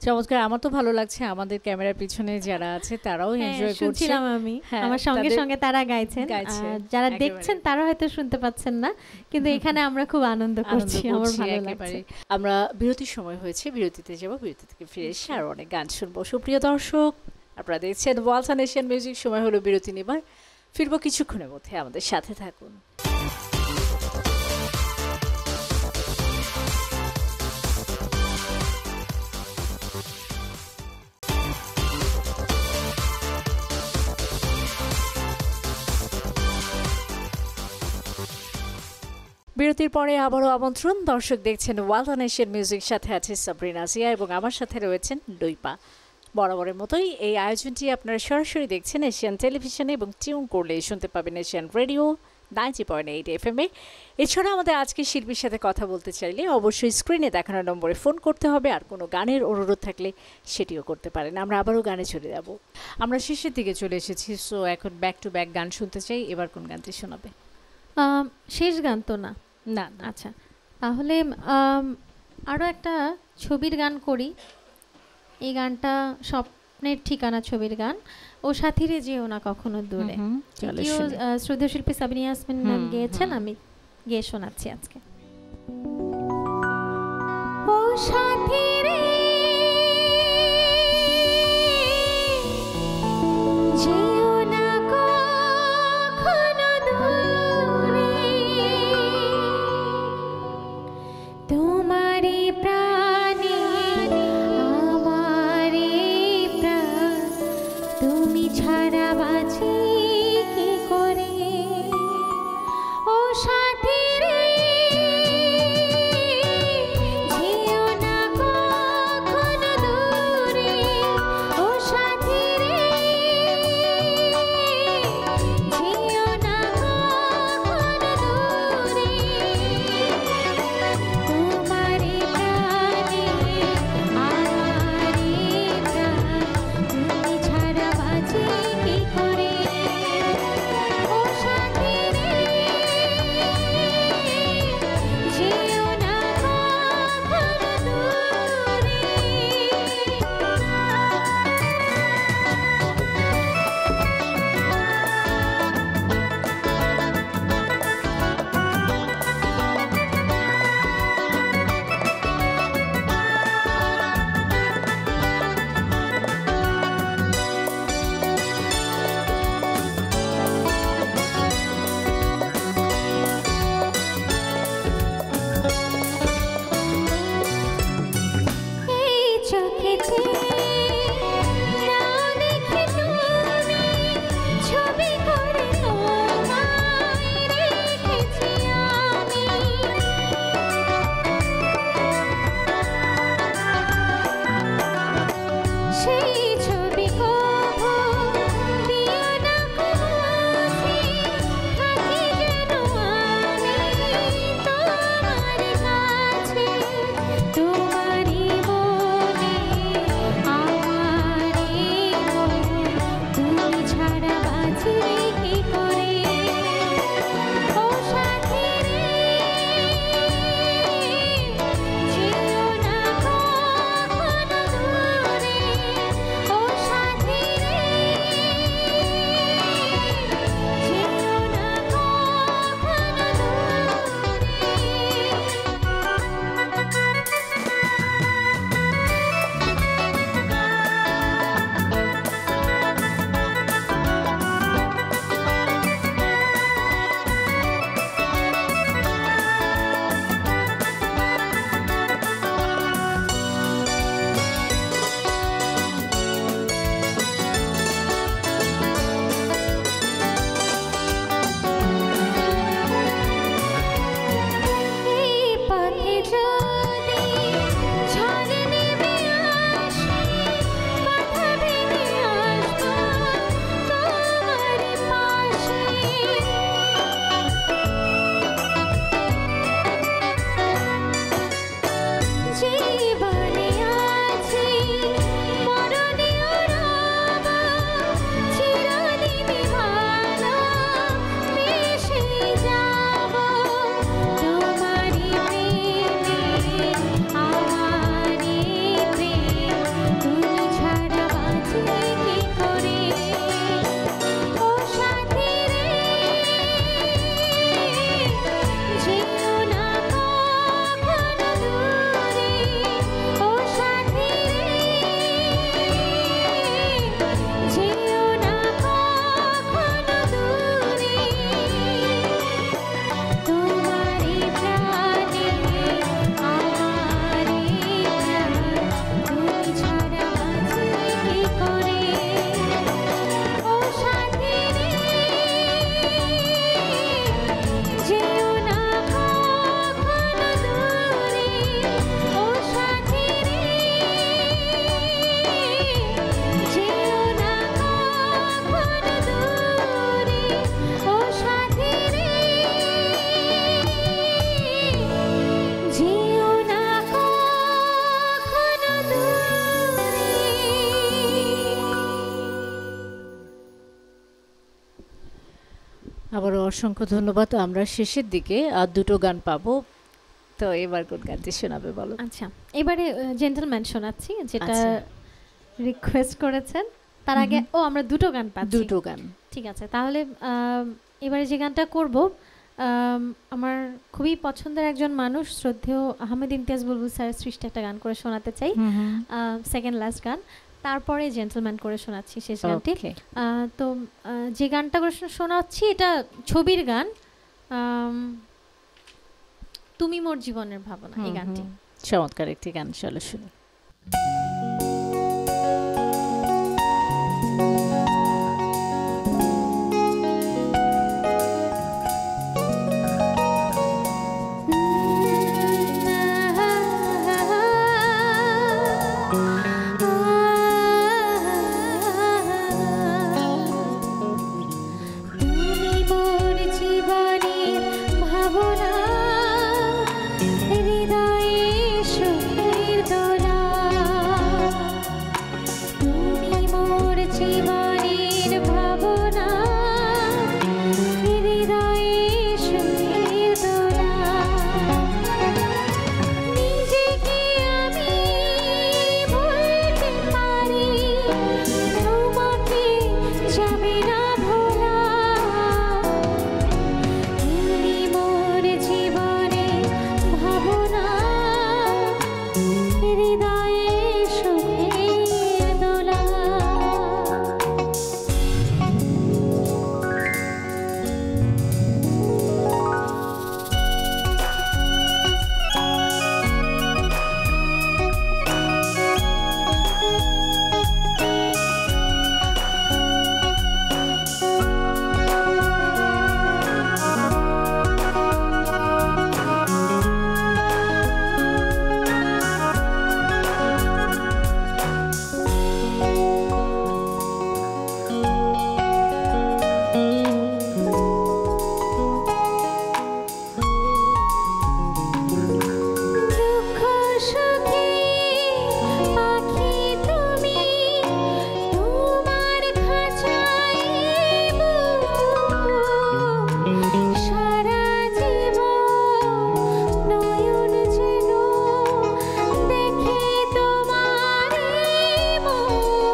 S1: চমৎকার, আমার তো ভালো লাগছে, আমাদের ক্যামেরার পিছনে যারা আছে তারাও
S2: হ্যাঁ,
S1: এনজয় করছে।
S2: শুনছিলাম আমি
S1: হ্যাঁ,
S2: আমার সঙ্গে
S1: তাদের-
S2: সঙ্গে তারা গাইছেন।
S1: গাইছে,
S2: আর যারা
S1: একেবারে।
S2: দেখছেন তারা হয়তো শুনতে পাচ্ছেন না, কিন্তু এখানে আমরা খুব আনন্দ
S1: আনন্দ
S2: করছি, আমার
S1: করছি
S2: ভালো
S1: একেবারে।
S2: লাগছে।
S1: আমরা বিরতির সময় হয়েছে, বিরতিতে যাব, বিরতি থেকে ফিরে এসে আরো অনেক গান শুনবো। সুপ্রিয় দর্শক, আপনারা দেখছেন ওয়ালসান এশিয়ান মিউজিক, সময় হলো বিরতি নেবার, ফিরবো কিছুক্ষণের মধ্যে, আমাদের সাথে থাকুন। বিরতির পরে আবারও আমন্ত্রণ। দর্শক দেখছেন ওয়ালসান এশিয়ান মিউজিক, সাথে আছে সাবরিনা জিয়া এবং আমার সাথে রয়েছেন ডইপা। বরাবরের মতোই এই আয়োজনটি আপনারা সরাসরি দেখছেন এশিয়ান টেলিভিশনে এবং টিউন করলে শুনতে পাবেন Asian radio ninety point eight F M এ। এছাড়া আমাদের আজকের শিল্পীর সাথে কথা বলতে চাইলে অবশ্যই স্ক্রিনে দেখানো নম্বরে ফোন করতে হবে, আর কোনো গানের অনুরোধ থাকলে সেটিও করতে পারেন। আমরা আবারও গানে চলে যাব, আমরা শেষের দিকে চলে এসেছি। সো এখন ব্যাক টু ব্যাক গান শুনতে চাই। এবার কোন গানটি শোনাবে?
S2: আম, শেষ গান তো না?
S1: না না,
S2: আচ্ছা, তাহলে আম, আরও একটা ছবির গান করি। এই গানটা স্বপ্নের ঠিকানা ছবির গান। ও সাথীরে যেও না কখনো দূরে,
S1: হুম, চলো
S2: এটিও
S1: শুনি।
S2: আহ, শ্রদ্ধেয় শিল্পী সাবিনা ইয়াসমিন ম্যাম
S1: হুম,
S2: গেয়েছেন,
S1: হুম।
S2: আমি গেয়ে শোনাচ্ছি আজকে।
S5: ও সাথী রে যেও না কখনো দূরে, তোমারই প্রাণে আমারই প্রাণ, তুমি ছাড়া বাঁচি কি করে। ও সাথী রে যেও না কখনো দূরে, ও সাথী রে যেও না কখনো দূরে, তোমারই প্রাণে আমারই প্রাণ, তুমি ছাড়া বাঁচি কি করে। ও সাথী রে যেও না কখনো দূরে। এই চোখেতে নাও দেখে তুমি, ছবি করে তোমায় রেখেছি আমি। সেই ছবি কভু দিও না মুছে, থাকি যেন আমি তোমার কাছে, তোমারই মনে আমারই মন, তুমি ছাড়া বাঁচি কি করে। ও সাথী রে যেও না কখনো দূরে, ও সাথী রে যেও না কখনো দূরে।
S1: আবারও অসংখ্য ধন্যবাদ। আমরা শেষের দিকে আর দুটো গান পাবো, তো এবার কোন গানটি শোনাবে বলো?
S2: আচ্ছা, এবারে জেন্টলম্যান শোনাচ্ছি, যেটা
S1: আচ্ছা।
S2: রিকোয়েস্ট করেছেন। তার আগে ও আমরা দুটো গান পাচ্ছি।
S1: দুটো গান,
S2: ঠিক আছে, তাহলে আম, এবারে যে গানটা করব, আম, আমার খুবই পছন্দের একজন মানুষ, শ্রদ্ধেয় আহমেদ ইমতিয়াজ বুলবুল স্যারের সৃষ্টি একটা গান করে শোনাতে চাই, সেকেন্ড লাস্ট গান। তারপরে জেন্টলম্যান করে শোনাচ্ছি শেষ গানটি।
S1: Okay.
S2: আহ, তো আহ, যে গানটা করে শো- শোনাচ্ছি এটা ছবির গান, আম, তুমি মোর জীবনের ভাবনা, এই গানটি।
S1: চমৎকার একটি গান, চলো শুনি।
S5: তুমি মোর জীবনের ভাবনা, হৃদয়ে সুখের দোলা। তুমি মোর জীবনের ভাবনা, হৃদয়ে সুখের দোলা। নিজেকে আমি ভুলতে পারি, তোমাকে যাবে না ভোলা। তুমি মোর জীবনে ভাবনা, হৃদয়ে সুখের দোলা। দুঃখ সুখে পাখি তুমি, তোমার খাঁচায় বুকু। সারা জীবন নয়ন যেন দেখে তোমার মুখ।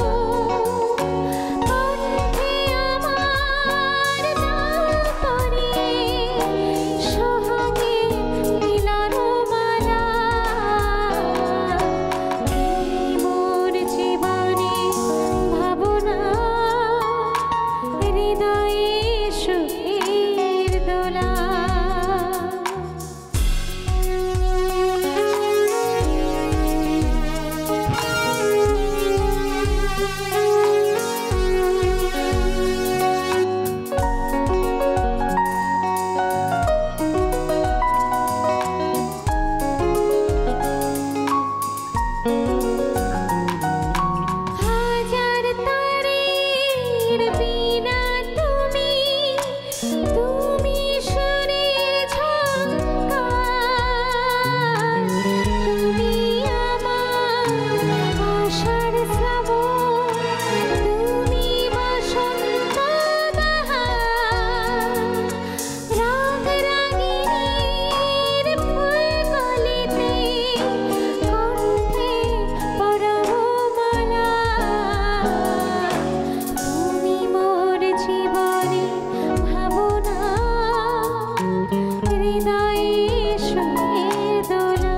S5: কণ্ঠে আমার নাম পড়িয়ে সোহাগে মিলন মালা। তুমি মোর জীবনে ভাবনা, হৃদয়ে সুখের দোলা। হাজার তারের বিনা তুমি, তুমি সুরের ঝঙ্কার। তুমি আমার আশার শ্রাবণ, তুমি বসন্ত বাহার। রাগ রাগিনীর ফুলকলিতে কণ্ঠে পরব মালা। তুমি মোর জীবনে ভাবনা, হৃদয়ে সুখের দোলা।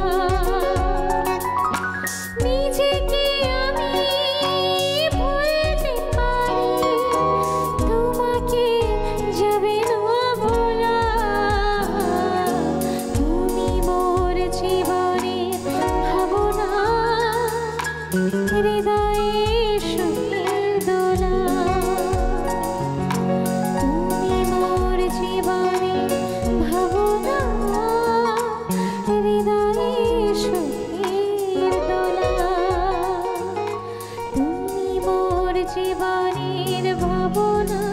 S5: নিজেকে আমি ভুলতে পারি, তোমাকে যাবে না ভোলা। তুমি মোর জীবনে ভাবনা, হৃদয়ে সুখের দোলা। তুমি মোর জীবনে ভাবনা, হৃদয়ে সুখের দোলা। তুমি মোর জীবনের ভাবনা,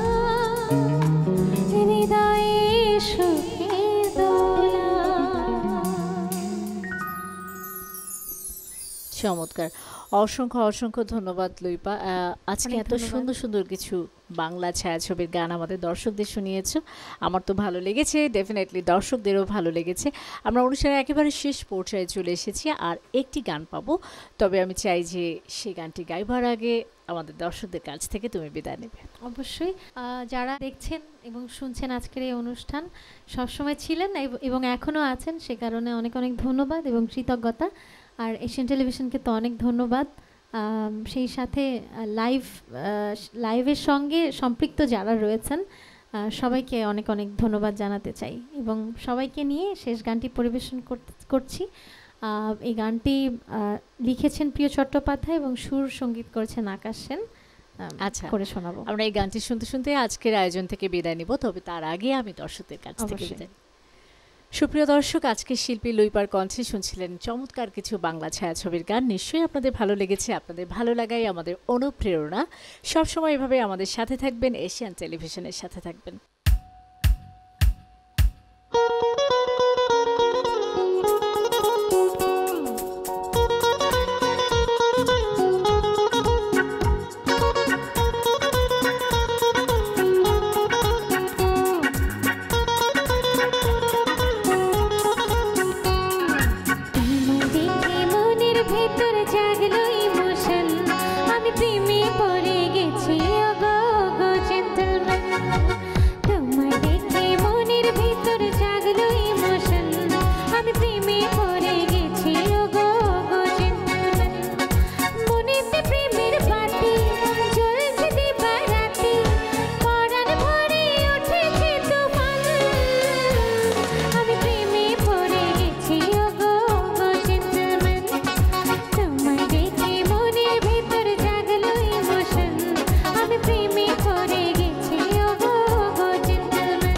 S5: হৃদয়ে সুখের দোলা।
S1: চমৎকার, অসংখ্য অসংখ্য ধন্যবাদ লুইপা। আহ, আজকে
S2: অনেক
S1: এত
S2: ধন্যবাদ।
S1: সুন্দর সুন্দর কিছু বাংলা ছায়াছবির গান আমাদের দর্শকদের শুনিয়েছো। আমার তো ভালো লেগেছে, ডেফিনেটলি দর্শকদেরও ভালো লেগেছে। আমরা অনুষ্ঠানের একেবারে শেষ পর্যায়ে চলে এসেছি, আর একটি গান পাবো। তবে আমি চাই যে সেই গানটি গাইবার আগে আমাদের দর্শকদের কাছ থেকে তুমি বিদায় নেবে।
S2: অবশ্যই আহ, যারা দেখছেন এবং শুনছেন আজকের এই অনুষ্ঠান সবসময় ছিলেন এব- এবং এখনও আছেন, সে কারণে অনেক অনেক ধন্যবাদ এবং কৃতজ্ঞতা। আর এশিয়ান টেলিভিশনকে তো অনেক ধন্যবাদ। আম, সেই সাথে লাইভ লাইভের সঙ্গে সম্পৃক্ত যারা রয়েছেন আহ, সবাইকে অনেক অনেক ধন্যবাদ জানাতে চাই এবং সবাইকে নিয়ে শেষ গানটি পরিবেশন করতে- করছি। আহ, এই গানটি আহ, লিখেছেন প্রিয় চট্টোপাধ্যায় এবং সুর সঙ্গীত করেছেন আকাশ সেন। আম,
S1: আচ্ছা।
S2: করে শোনাবো।
S1: আমরা এই গানটি শুনতে শুনতে আজকের আয়োজন থেকে বিদায় নিব, তবে তার আগে আমি দর্শকদের কাছ থেকে
S2: অবশ্যই।
S1: বিদায় নিব। সুপ্রিয় দর্শক, আজকে শিল্পী লুইপার কণ্ঠে শুনছিলেন চমৎকার কিছু বাংলা ছায়াছবির গান। নিশ্চয়ই আপনাদের ভালো লেগেছে। আপনাদের ভালো লাগাই আমাদের অনুপ্রেরণা। সবসময় এভাবে আমাদের সাথে থাকবেন, এশিয়ান টেলিভিশনের সাথে থাকবেন।
S5: তোমায় দেখে মনের ভেতর জাগলো ইমোশন, আমি প্রেমে পড়ে গেছি ওগো গো জেন্টলম্যান। তোমায় দেখে মনের ভেতর জাগলো ইমোশন, আমি প্রেমে পড়ে গেছি ওগো গো জেন্টলম্যান। মনেতে প্রেমের বাতি জ্বলছে দিবারাতি, পরাণ ভরে উঠেছে তুফান। আমি প্রেমে পড়ে গেছি ওগো গো জেন্টলম্যান। তোমায় দেখে মনের ভেতর জাগলো ইমোশন, আমি প্রেমে পড়ে গেছি ওগো গো জেন্টলম্যান।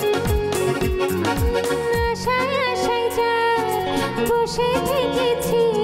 S5: আশায় আশায় যা বসে থেকেছি,